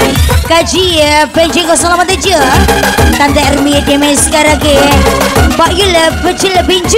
Kaji Pencing 087 Tante Ermi Demes Karage, Pak Yula Pecil Pinju.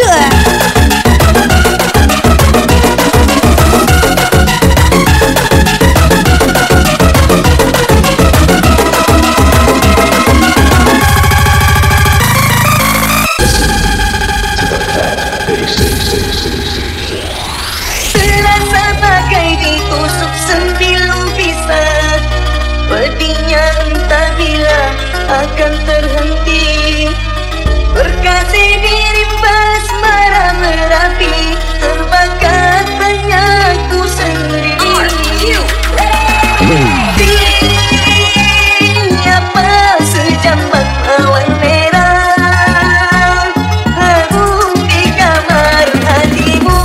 Akan terhenti berkasih dirimbas marah merapi terbakar banyakku sendiri. Siapa sejambak awan merah harum di kamar hatimu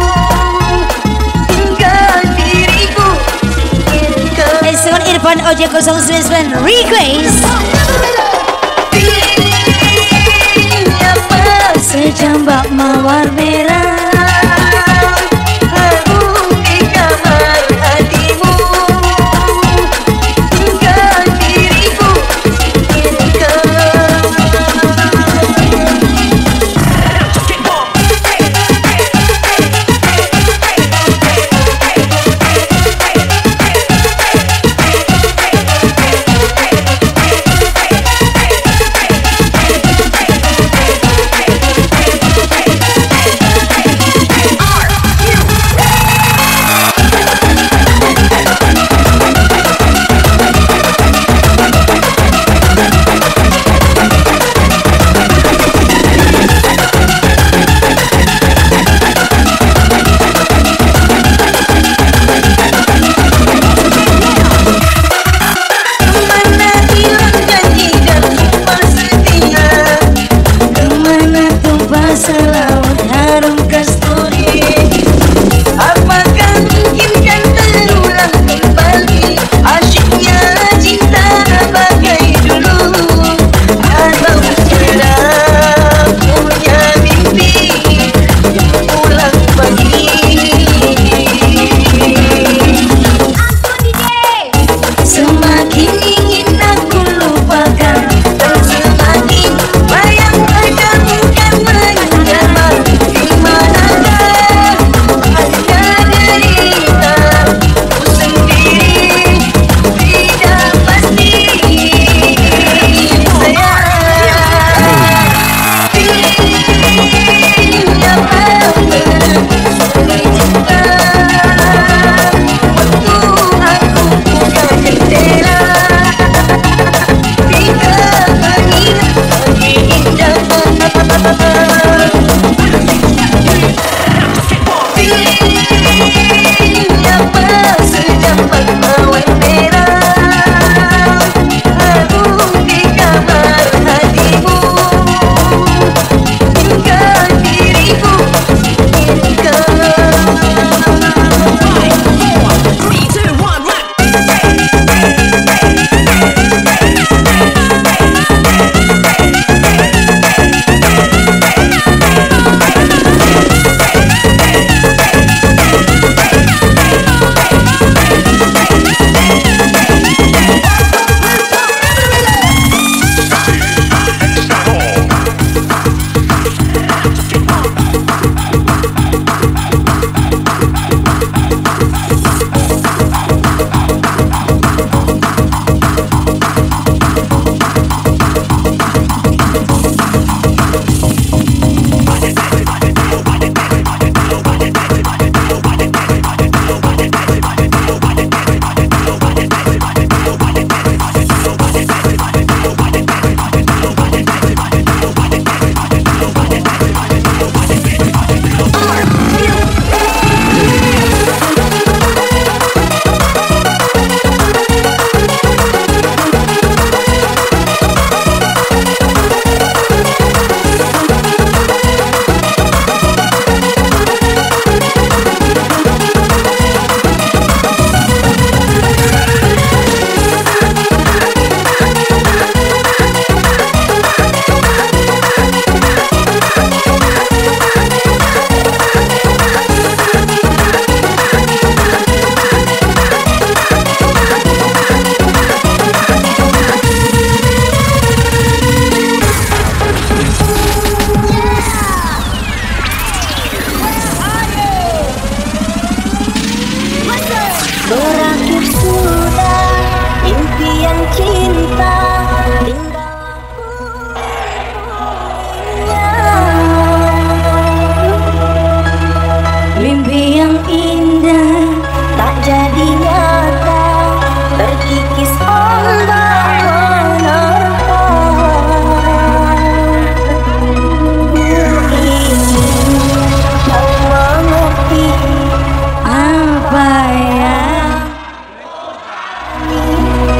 hingga diriku inginkan. Eswan Irfan Ojek 099 request. Sejambak mawar merah harum di kamar hatimu hingga diriku inginkan.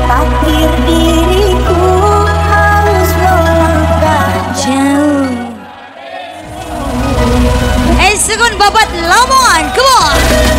Takdir diriku harus melangkah jauh. Sekon babat Lamongan, come on.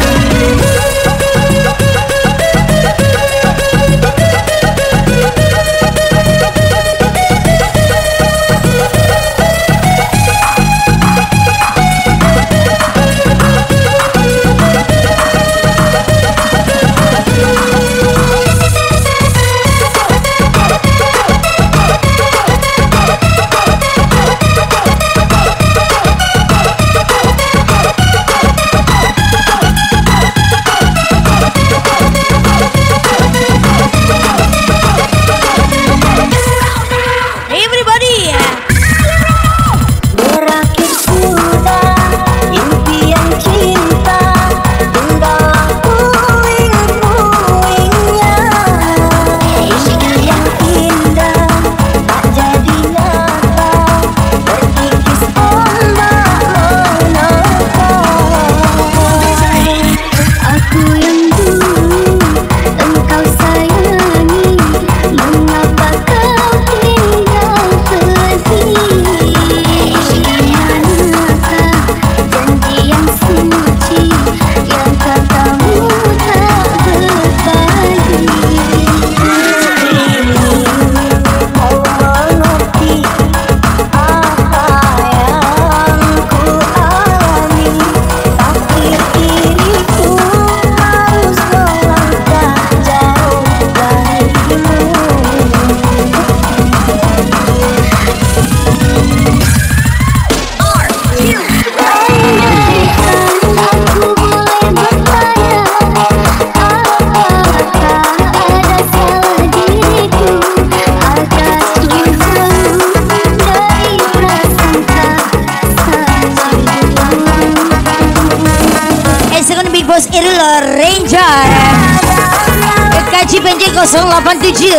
Kaji Benji 087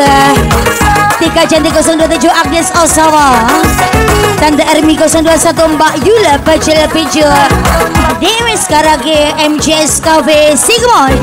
Tika Janti 027 Agnes Osawa Tante Ermi 021 Mbak Yula Bajel Pijo Dewi Skarage MJS Cafe Sigmund.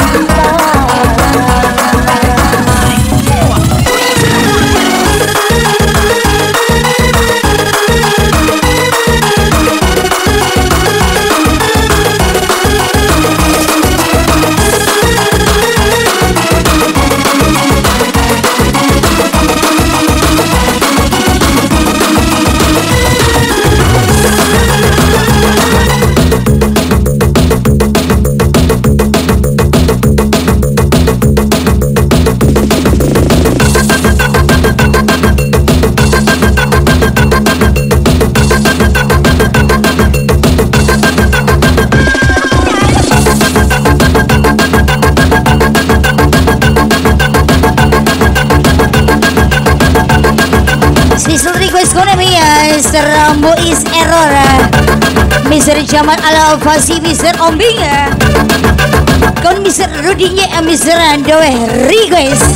Mr. Rambo is error Mr. Jamal Al-Fasi Mr. Ombing Kon Mr. Rudinya Mr. Andowe request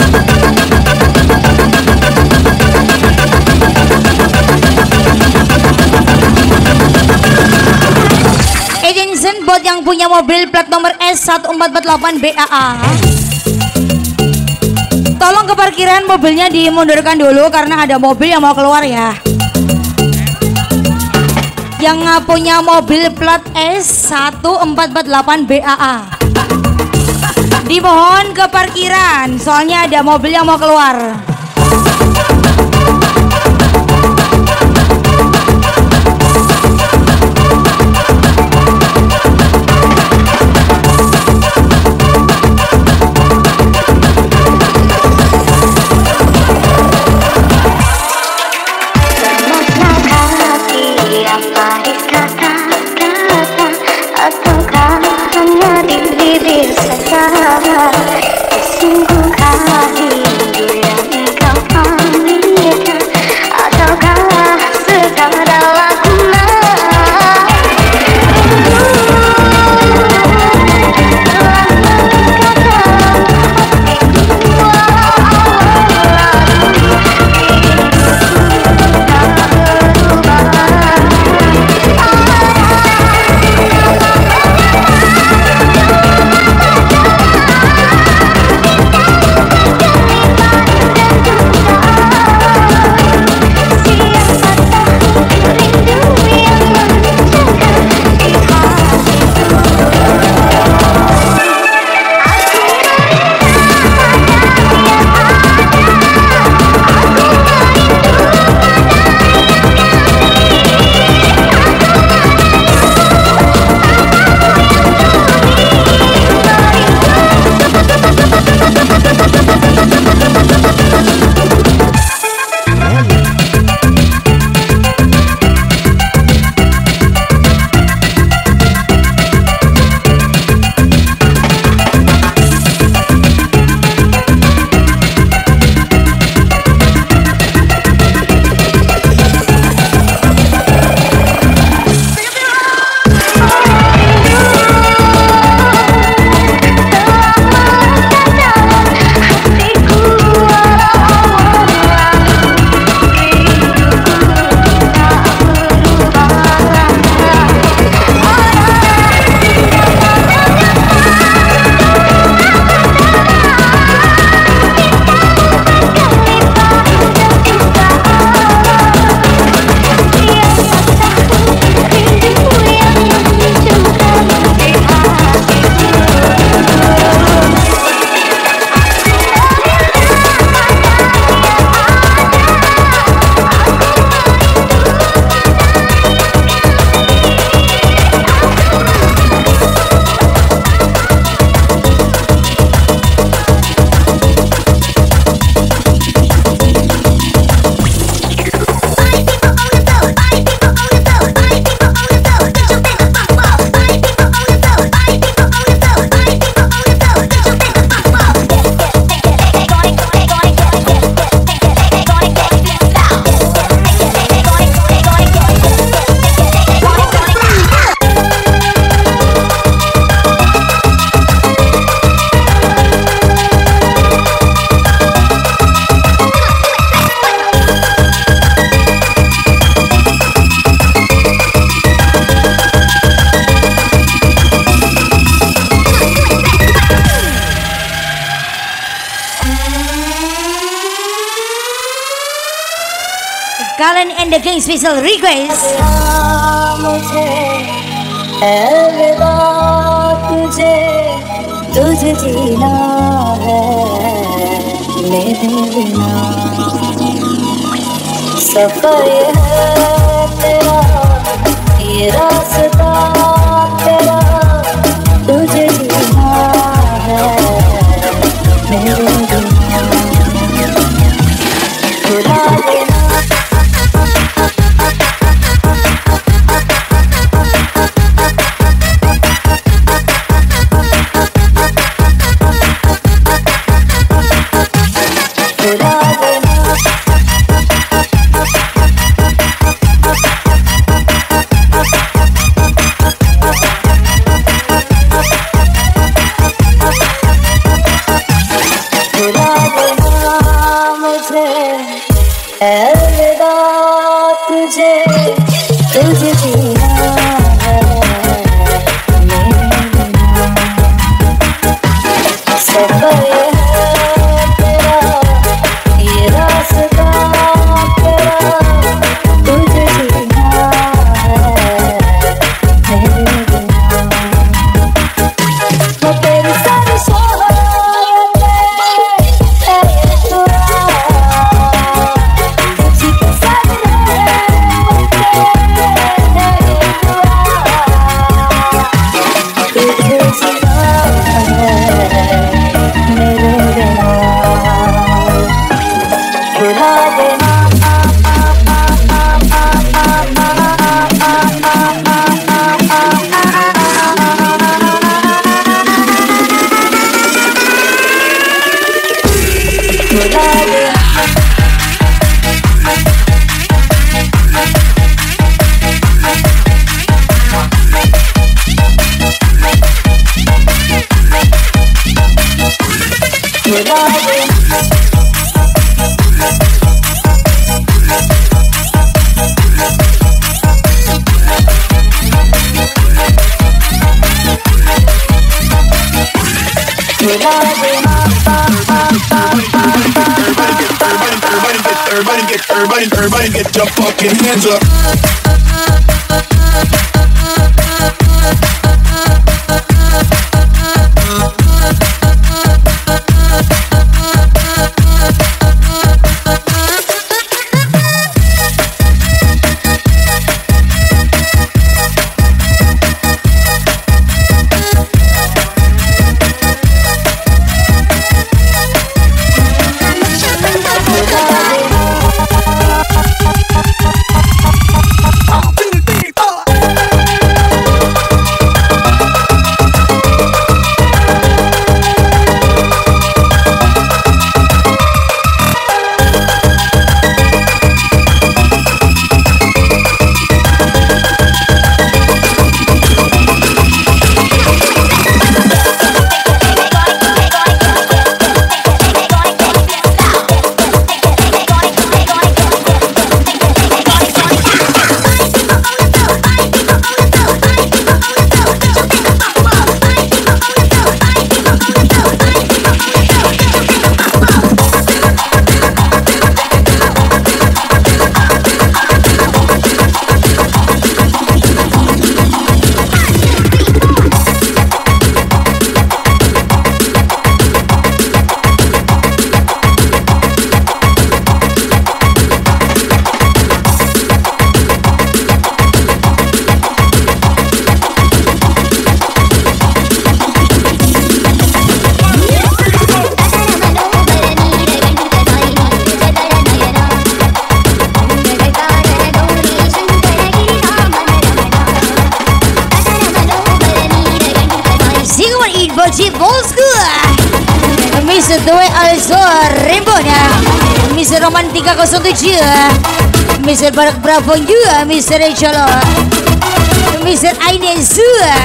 Edinson buat yang punya mobil plat nomor S1448 BAA tolong ke parkiran mobilnya dimundurkan dulu karena ada mobil yang mau keluar ya. Yang punya mobil plat S1448 BAA dimohon ke parkiran soalnya ada mobil yang mau keluar. Sungguh hati Kalen and the Gang special request. मुझे अलविदा तुझे तुझे जीना है मेरे बिना सफर है तेरा ये रास्ता तेरा तुझे जीना है मेरे बिना भुला देना अलविदा तुझे तुझे जीना है मेरे बिना सफर है तेरा ये रास्ता तेरा तुझे जीना है मेरे बिना वो तेरी सारी Everybody get your fucking hands up. Mr. Doi Alzor Rembona, Mr. Romantika 07, Mr. Barak Bravo juga, Mr. Echolo, Mr. Aine Zua.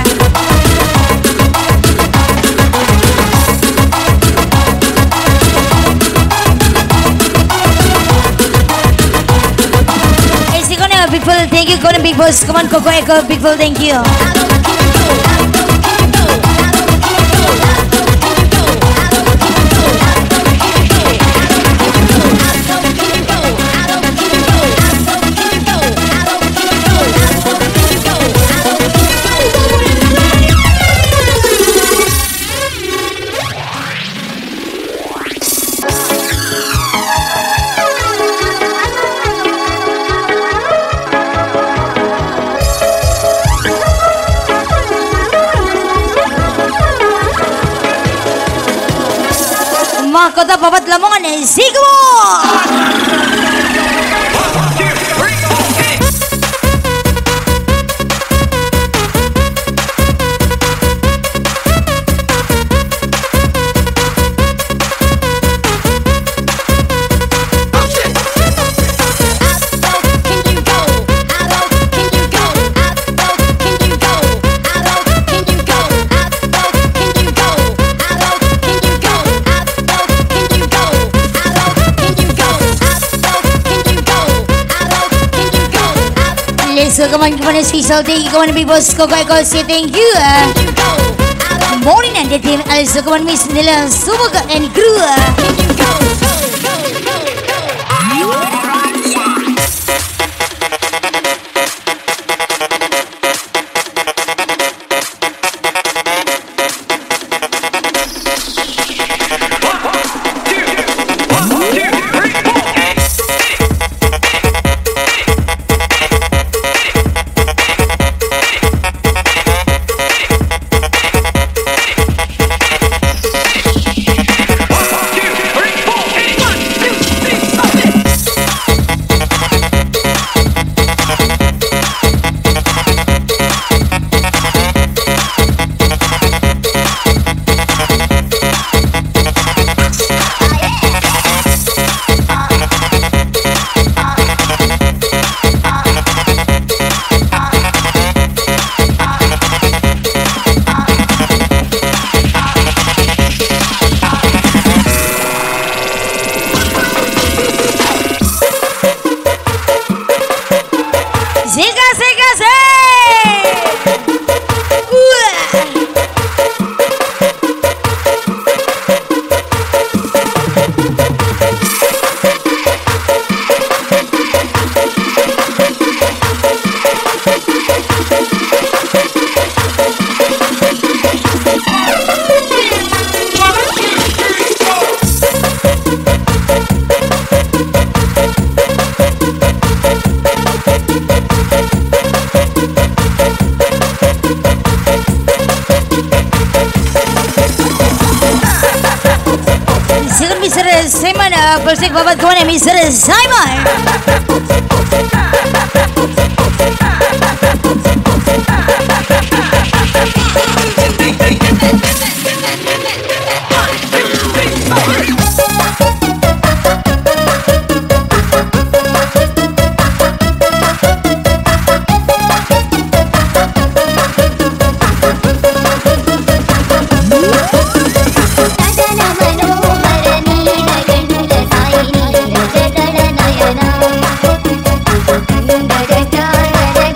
People, thank you, Golden Big Boss. Come on, Coco Echo, people, thank you. Kota Babat Lamongan, Sigmo. So come on, special thank you, come on, people. Go, say thank you. Morning and the team. Also come on, Miss Nila Sumaga and crew. Simon, Persik Babat kawan Mr. Simon. Da da da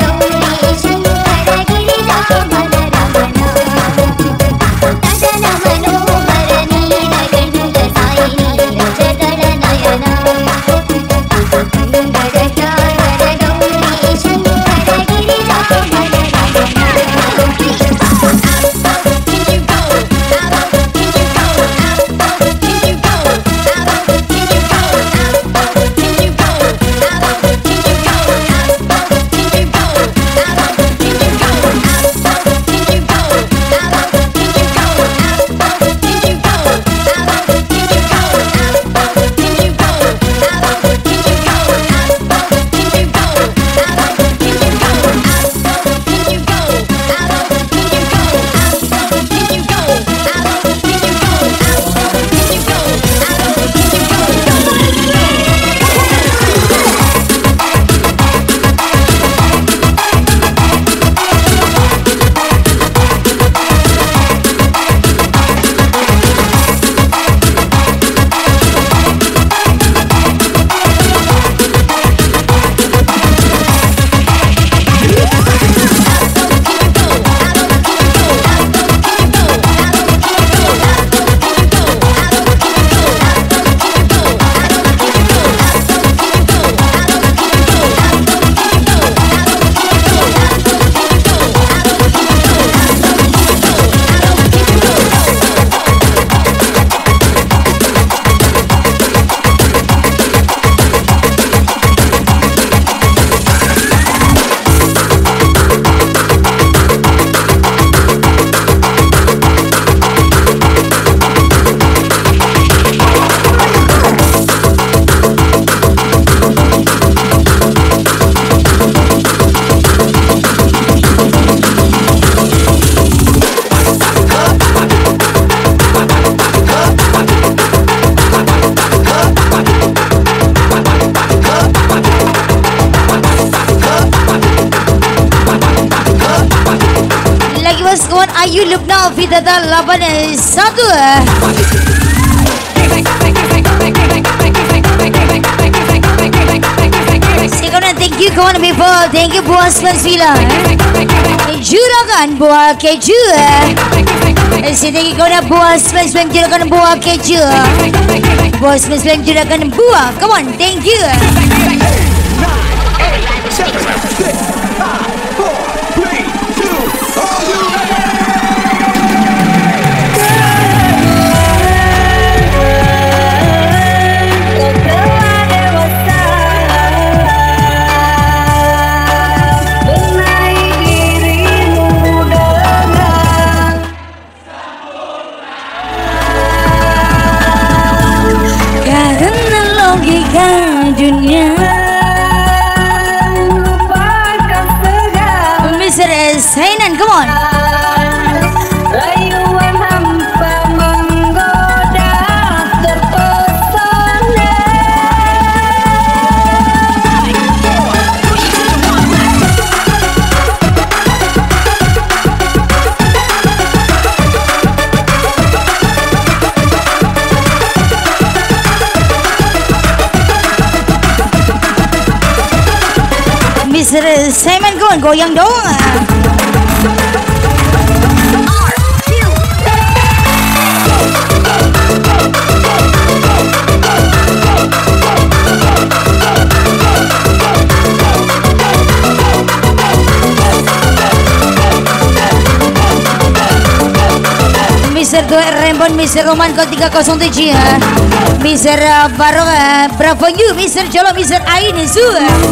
Ayu Lubna Fidata 81. Sekarang thank you kawan people. Thank you buat Sila. Juragan buat keju. Thank you kawan buat juragan buat keju. Buat juragan buat. Come on, thank you. 7, 6, 5, 4, 3, 2, are you ready? Karena logika dunia. Mr. Sainan, come on. Rayuan hampa menggoda terpesona. Mr. Simon, come on, goyang dong. Mr. Rembon, Mr. Roman kau 307 ya. Mr. Barok, bravo you, Mr. Jolo, Mr. Ain Su.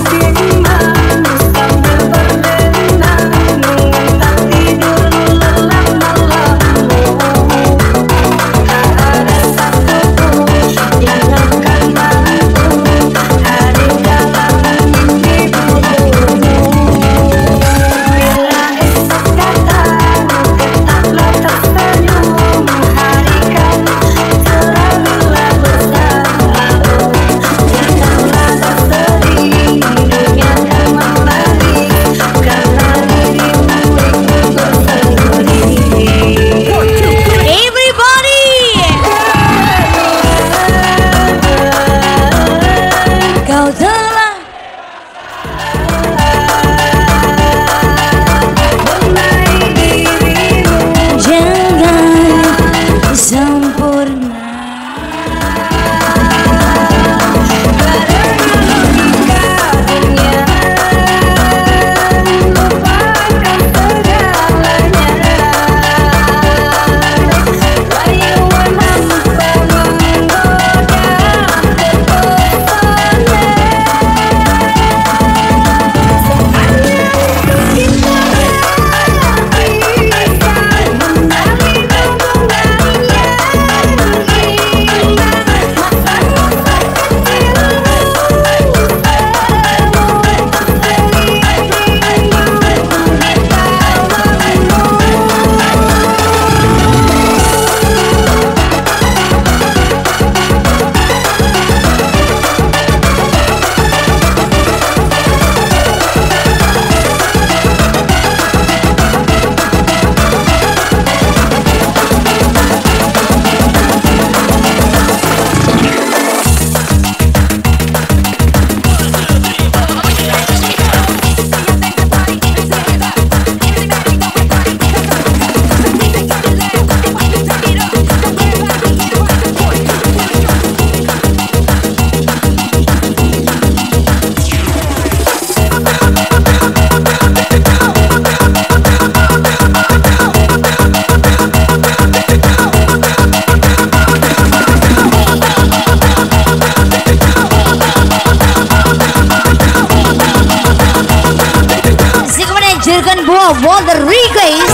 Walter Rodriguez.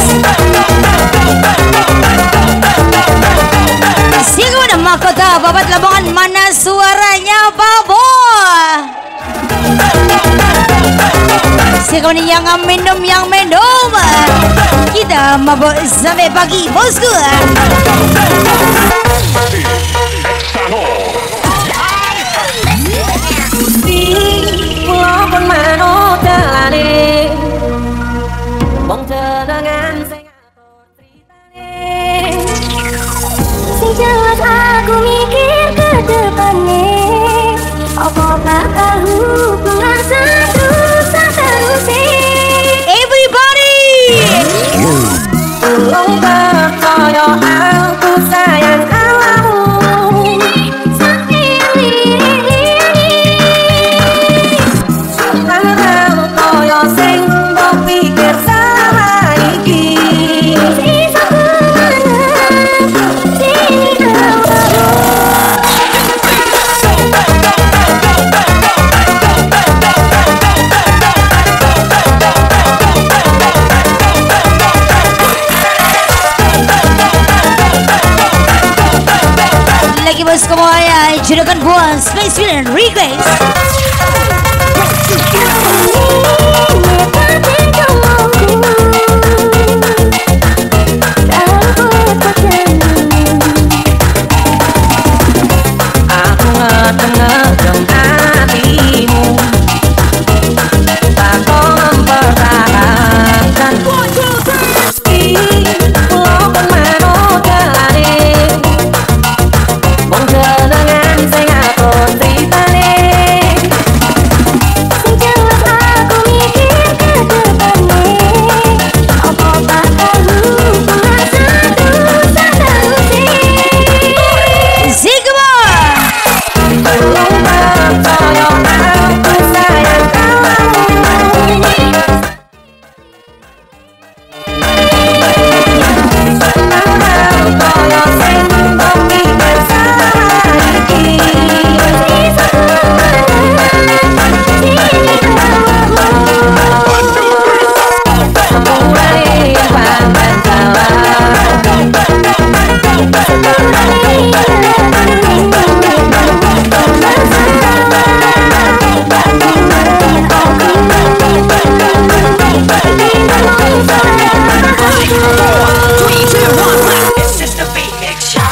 Sigo na makota babat labangan mana suaranya babo. Sigo ni yang minum kita mabuk sampai pagi bosku. Walaupun manut dalane wong jenengan sing atur Bos kemuanya juragan buah Space Villain Request. Aku ngetengah dong hatimu, tak kau mempertahankan. Walaupun manut jalani, wong jenengan sing atur tritane. Sing jelas aku mikir ke depannya, apa bakal hubungan seterusnya. Zigma. Belum percaya aku sayang kamu. It's just a big shot.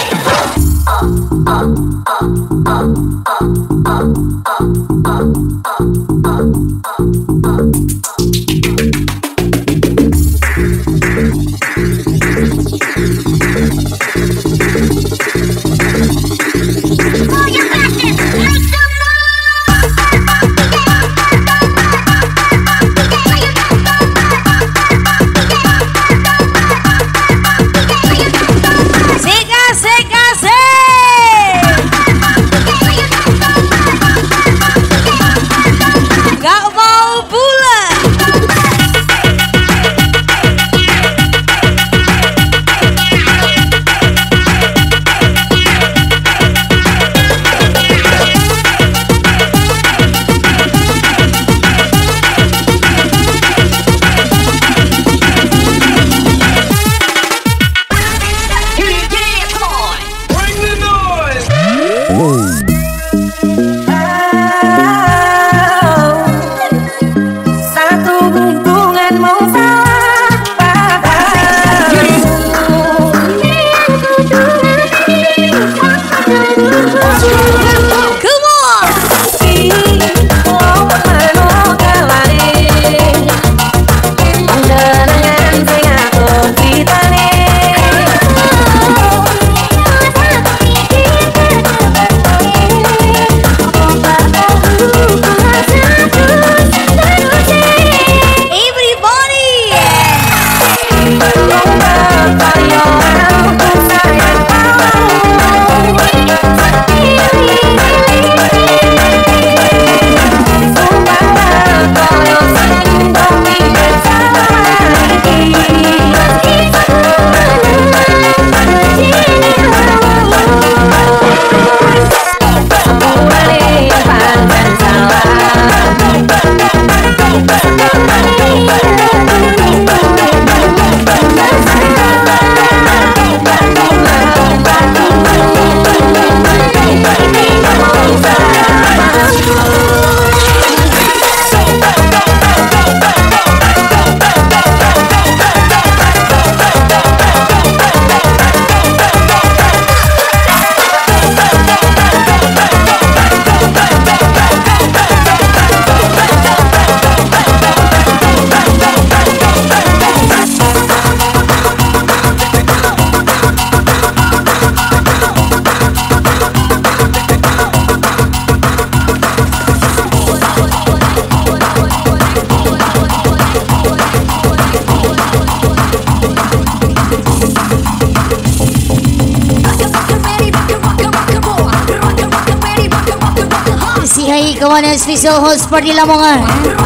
kawan special host party Lamongan.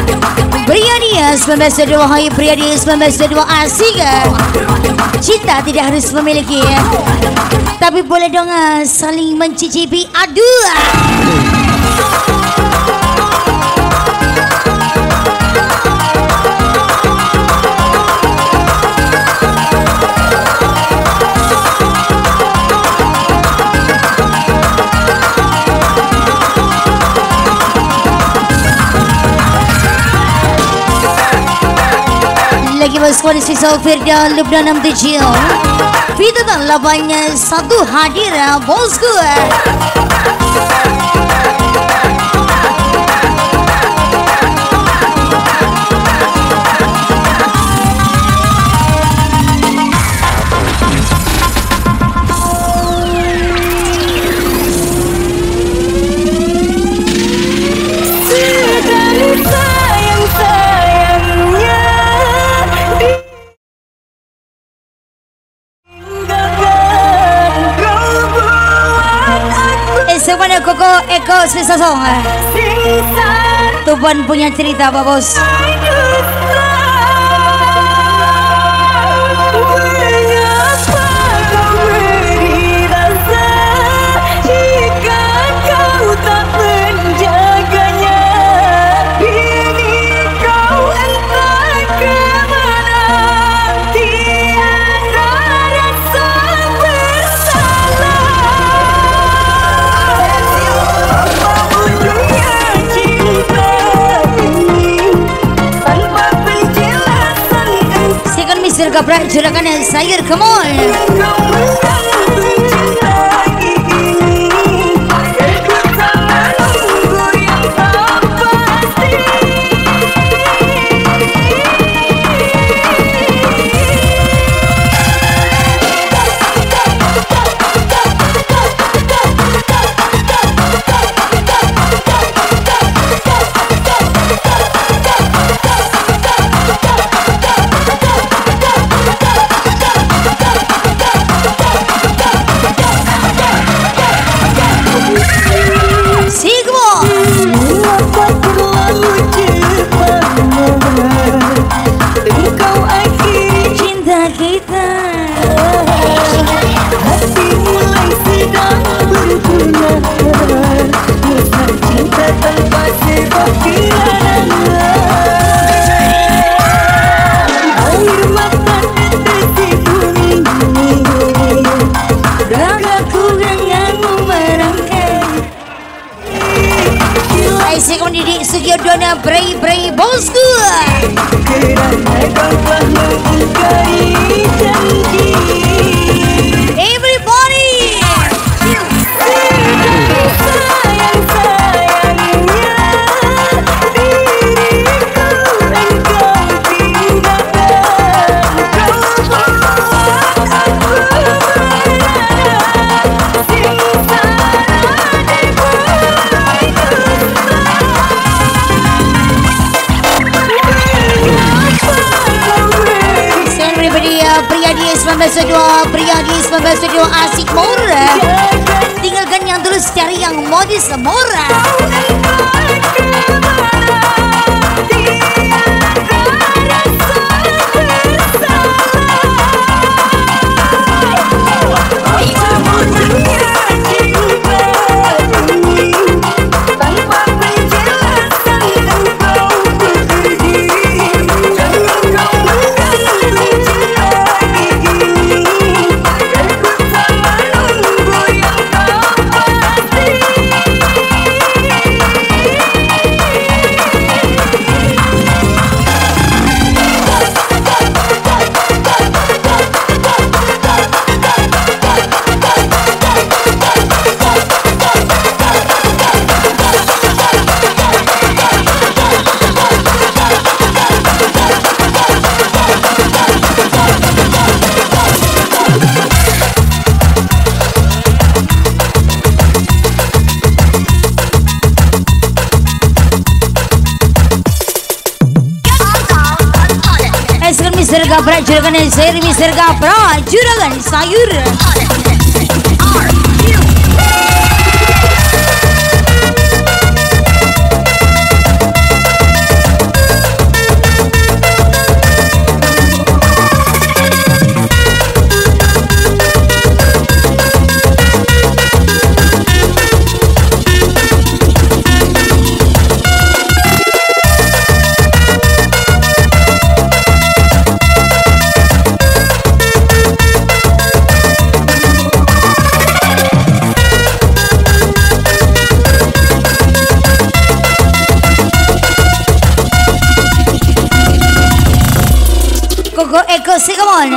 Pria dia 1922, hai pria dia 1922 asik. Cinta tidak harus memiliki, tapi boleh dong saling mencicipi. Aduh. bos koalisi Firda Lubna 67 Fita dan labanya satu hadir bosku. Semuanya Koko Eko Sisasong Tuan punya cerita Pak Bos. Gabrak juragan sayur ke mall. Dona Bray bosku. Everybody. Pria di 19 asik murah. Tinggalkan yang tulus cari yang modis murah. Gabrak juragan sayur Mister Gabrak juragan sayur. Go Eko sih, come on.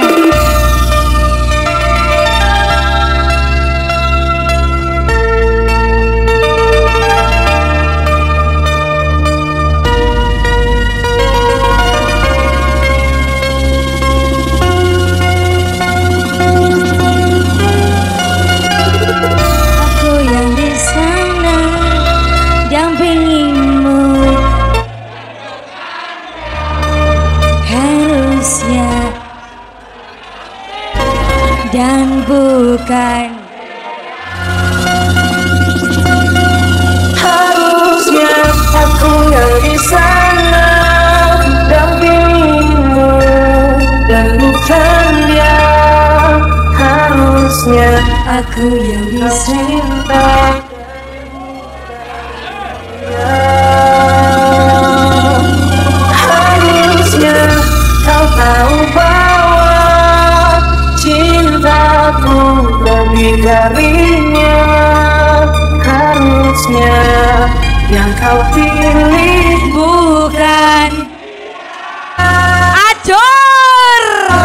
Aku yang di sana dampingimu, harusnya dan bukan. Harusnya aku yang di sana dampingimu dan bukan dia. Harusnya Aku yang kau bisa. cinta. Harusnya kau tahu bahwa cintaku lebih darinya. Harusnya yang kau pilih Bukan Acur.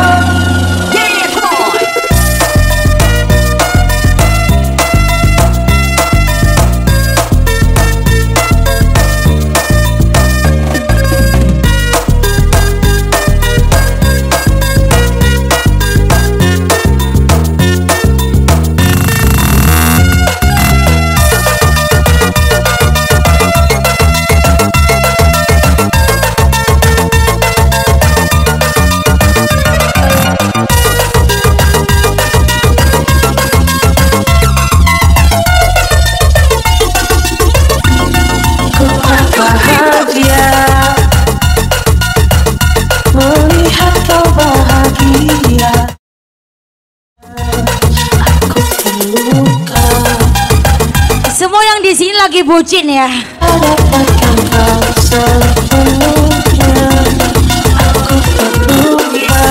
bahagia melihat kau bahagia. Aku terluka Semua yang di sini lagi bucin ya. dapatkan kau sepenuhnya. Aku terluka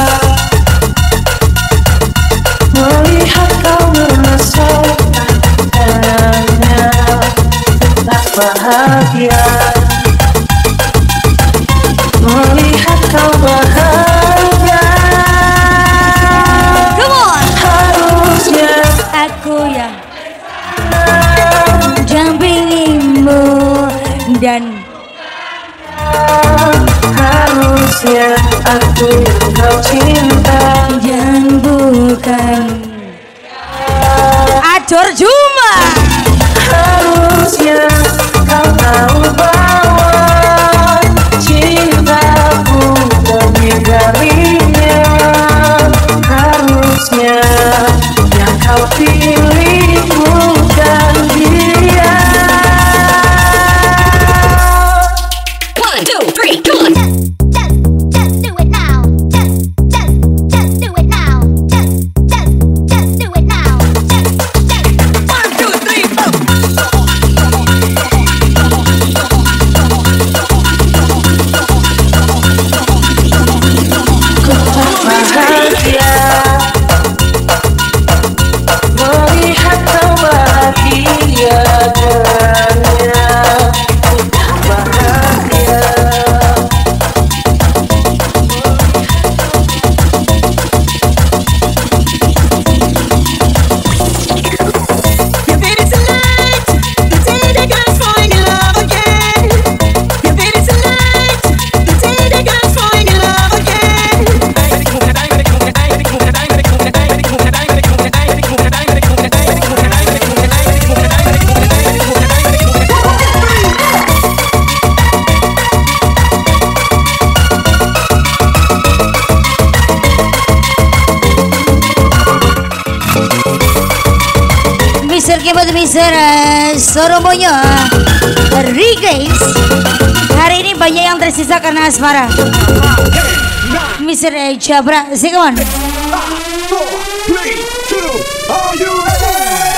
melihat kau merasakan dengannya. Tak bahagia melihat kau bahagia. Come on. Harusnya Aku yang dampingimu dan harusnya aku yang kau cinta. dan bukan Acur cuma. Harusnya kau tahu bahwa cintaku lebih darinya. Harusnya yang kau pilih bukan dia. One, two, three, come on. Just do it now. Just do it now. Just do it now. One, two, three, four. Ku tak bahagia melihat kau bahagia dengannya. Ku tak bahagia. You made it tonight, the day that girls find in love again. You made it tonight, the day that girls find in love again. Mister Kebot Mister Soromonyo Rigays. Hari ini banyak yang tersisa karena asmara. Mister Jabra, sing on. 5, 4, 3, 2, are you ready?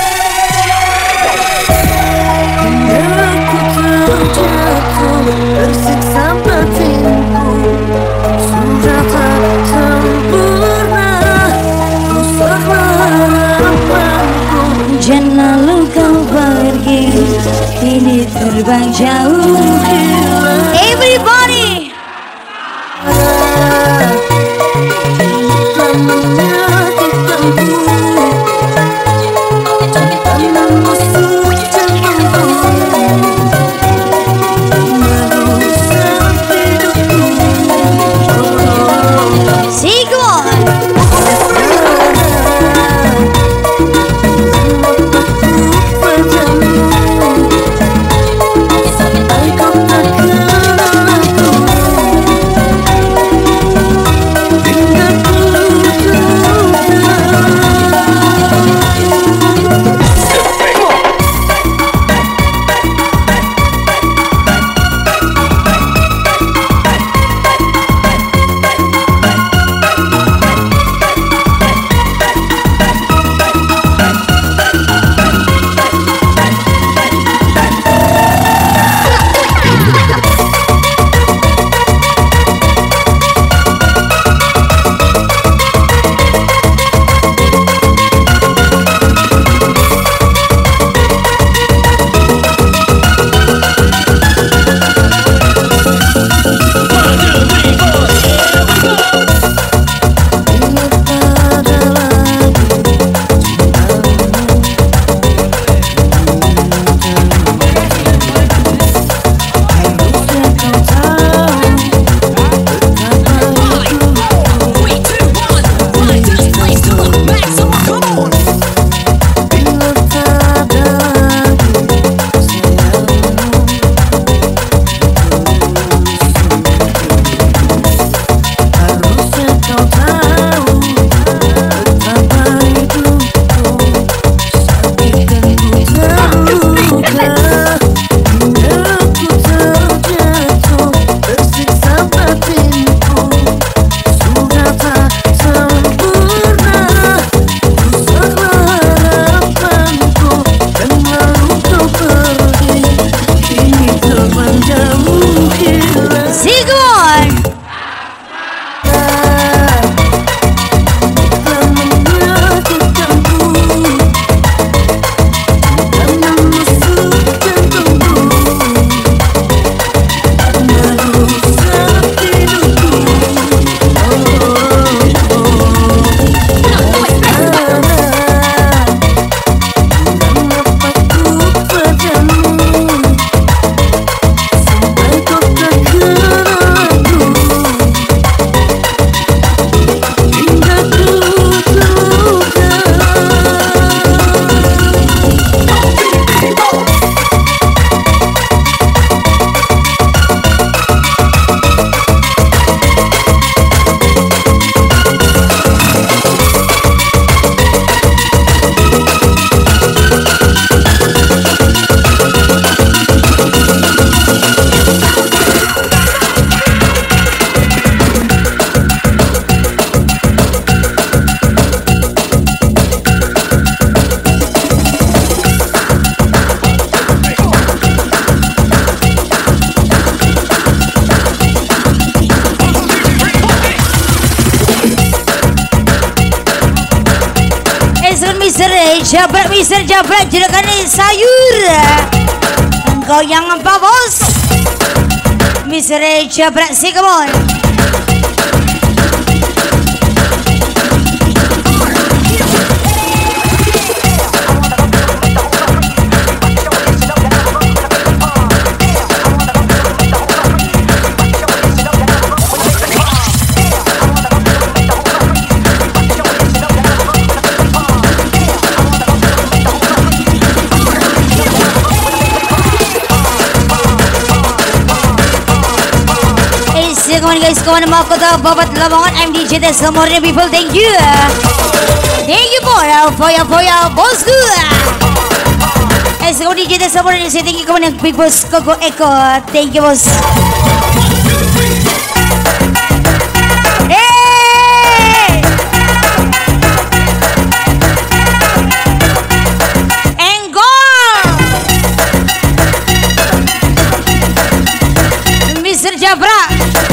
Aku terjatuh tersiksa batinku. Sudah tak sempurna, rusaklah harapanku. Jangan lalu kau pergi, kini terbang jauh. Everybody. Jabrak Mister Jabrak juragan sayur. Engkau yang apa bos? Mister Jabrak si come on. Come on guys, come on Makota Babat Labangan. I'm DJ Des Morning people. Thank you for your bosku. Come on DJ Des Morning. Say thank you. Come on big boss Coco Echo. Thank you boss. Hey! Engkol Mr. Jabra.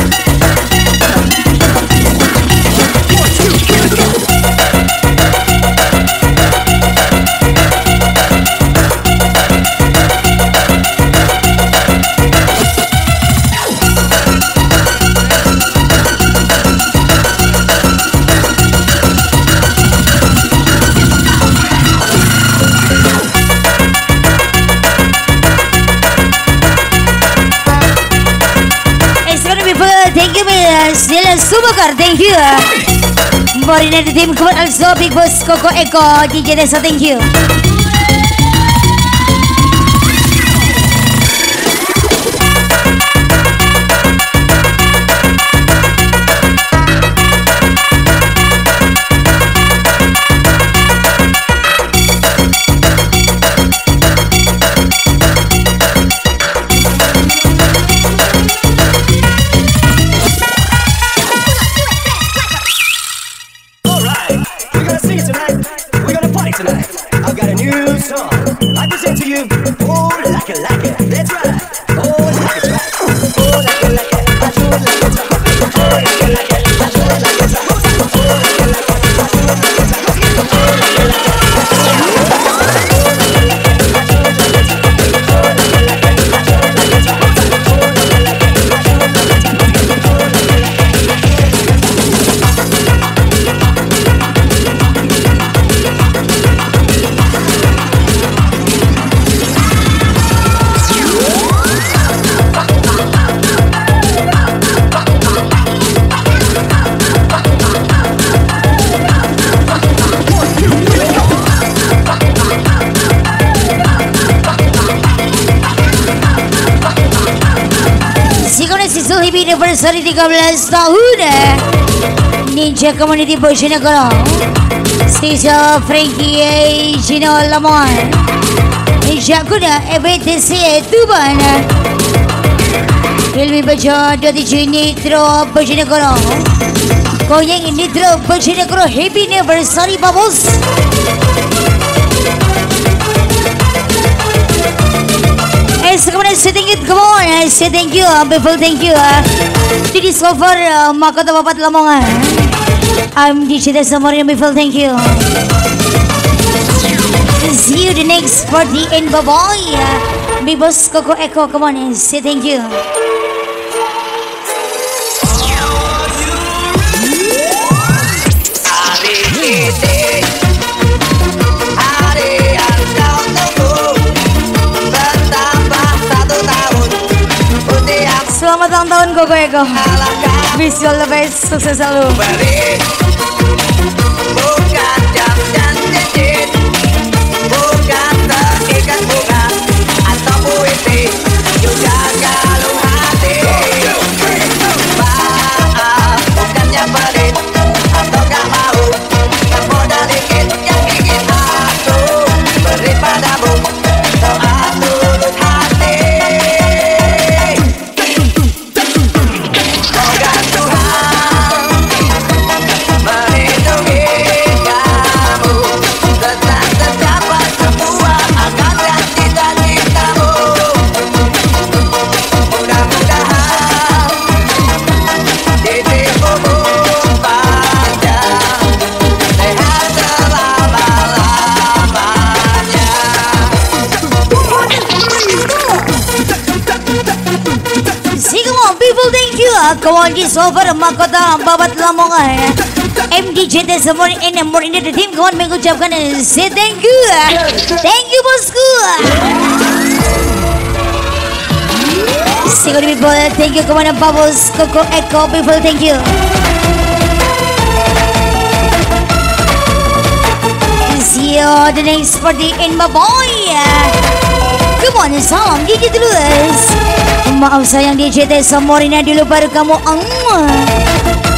Thank you, Sila Subakar. Thank you. Borina the team, come on, also Big Boss Coco Echo, DJ Desa. Thank you. Tonight, I've got a new song. I present to you, oh, like it, that's right. Oh, like it, right. Oh, like it, I do it like it's right. Oh, like it, I do it like it's right. Oh, like it, I do it like it's right. Happy anniversary 13 tahun Ninja Community Bojonegoro. Sisa Frankie Gino Lamar Ninja Kuda EBTC Tuban Hilmi Bajo 27 Nitro Bojonegoro. Koyang Nitro Bojonegoro. Happy anniversary babos. Come on, say thank you. Come on, say thank you. Before thank you. To discover Makota Babat Lamongan. I'm DJ Desa Morning. Before thank you. See you the next party in bye-bye. Big Boss Coco Echo. Come on, say thank you. Selamat ulang tahun Coco Echo. Wish you all the best, sukses selalu. Bukan jam dan cincin, bukan terikat bunga atau puisi, juga kalung hati. Maaf, bukannya pelit atau gak mau, yang modal dikit yang bikin aku beri padamu doa tulus hati. Semoga Tuhan kawan di sofa Makota Babat Lamongan MDJT semua ini Morinda the team kawan mengucapkan say thank you bosku. Second people thank you kawan Babos Koko Eko people thank you. See you the next party in my boy. Come on, salam DJ Tulus. Maaf sayang DJ Teh Samorina dulu baru kamu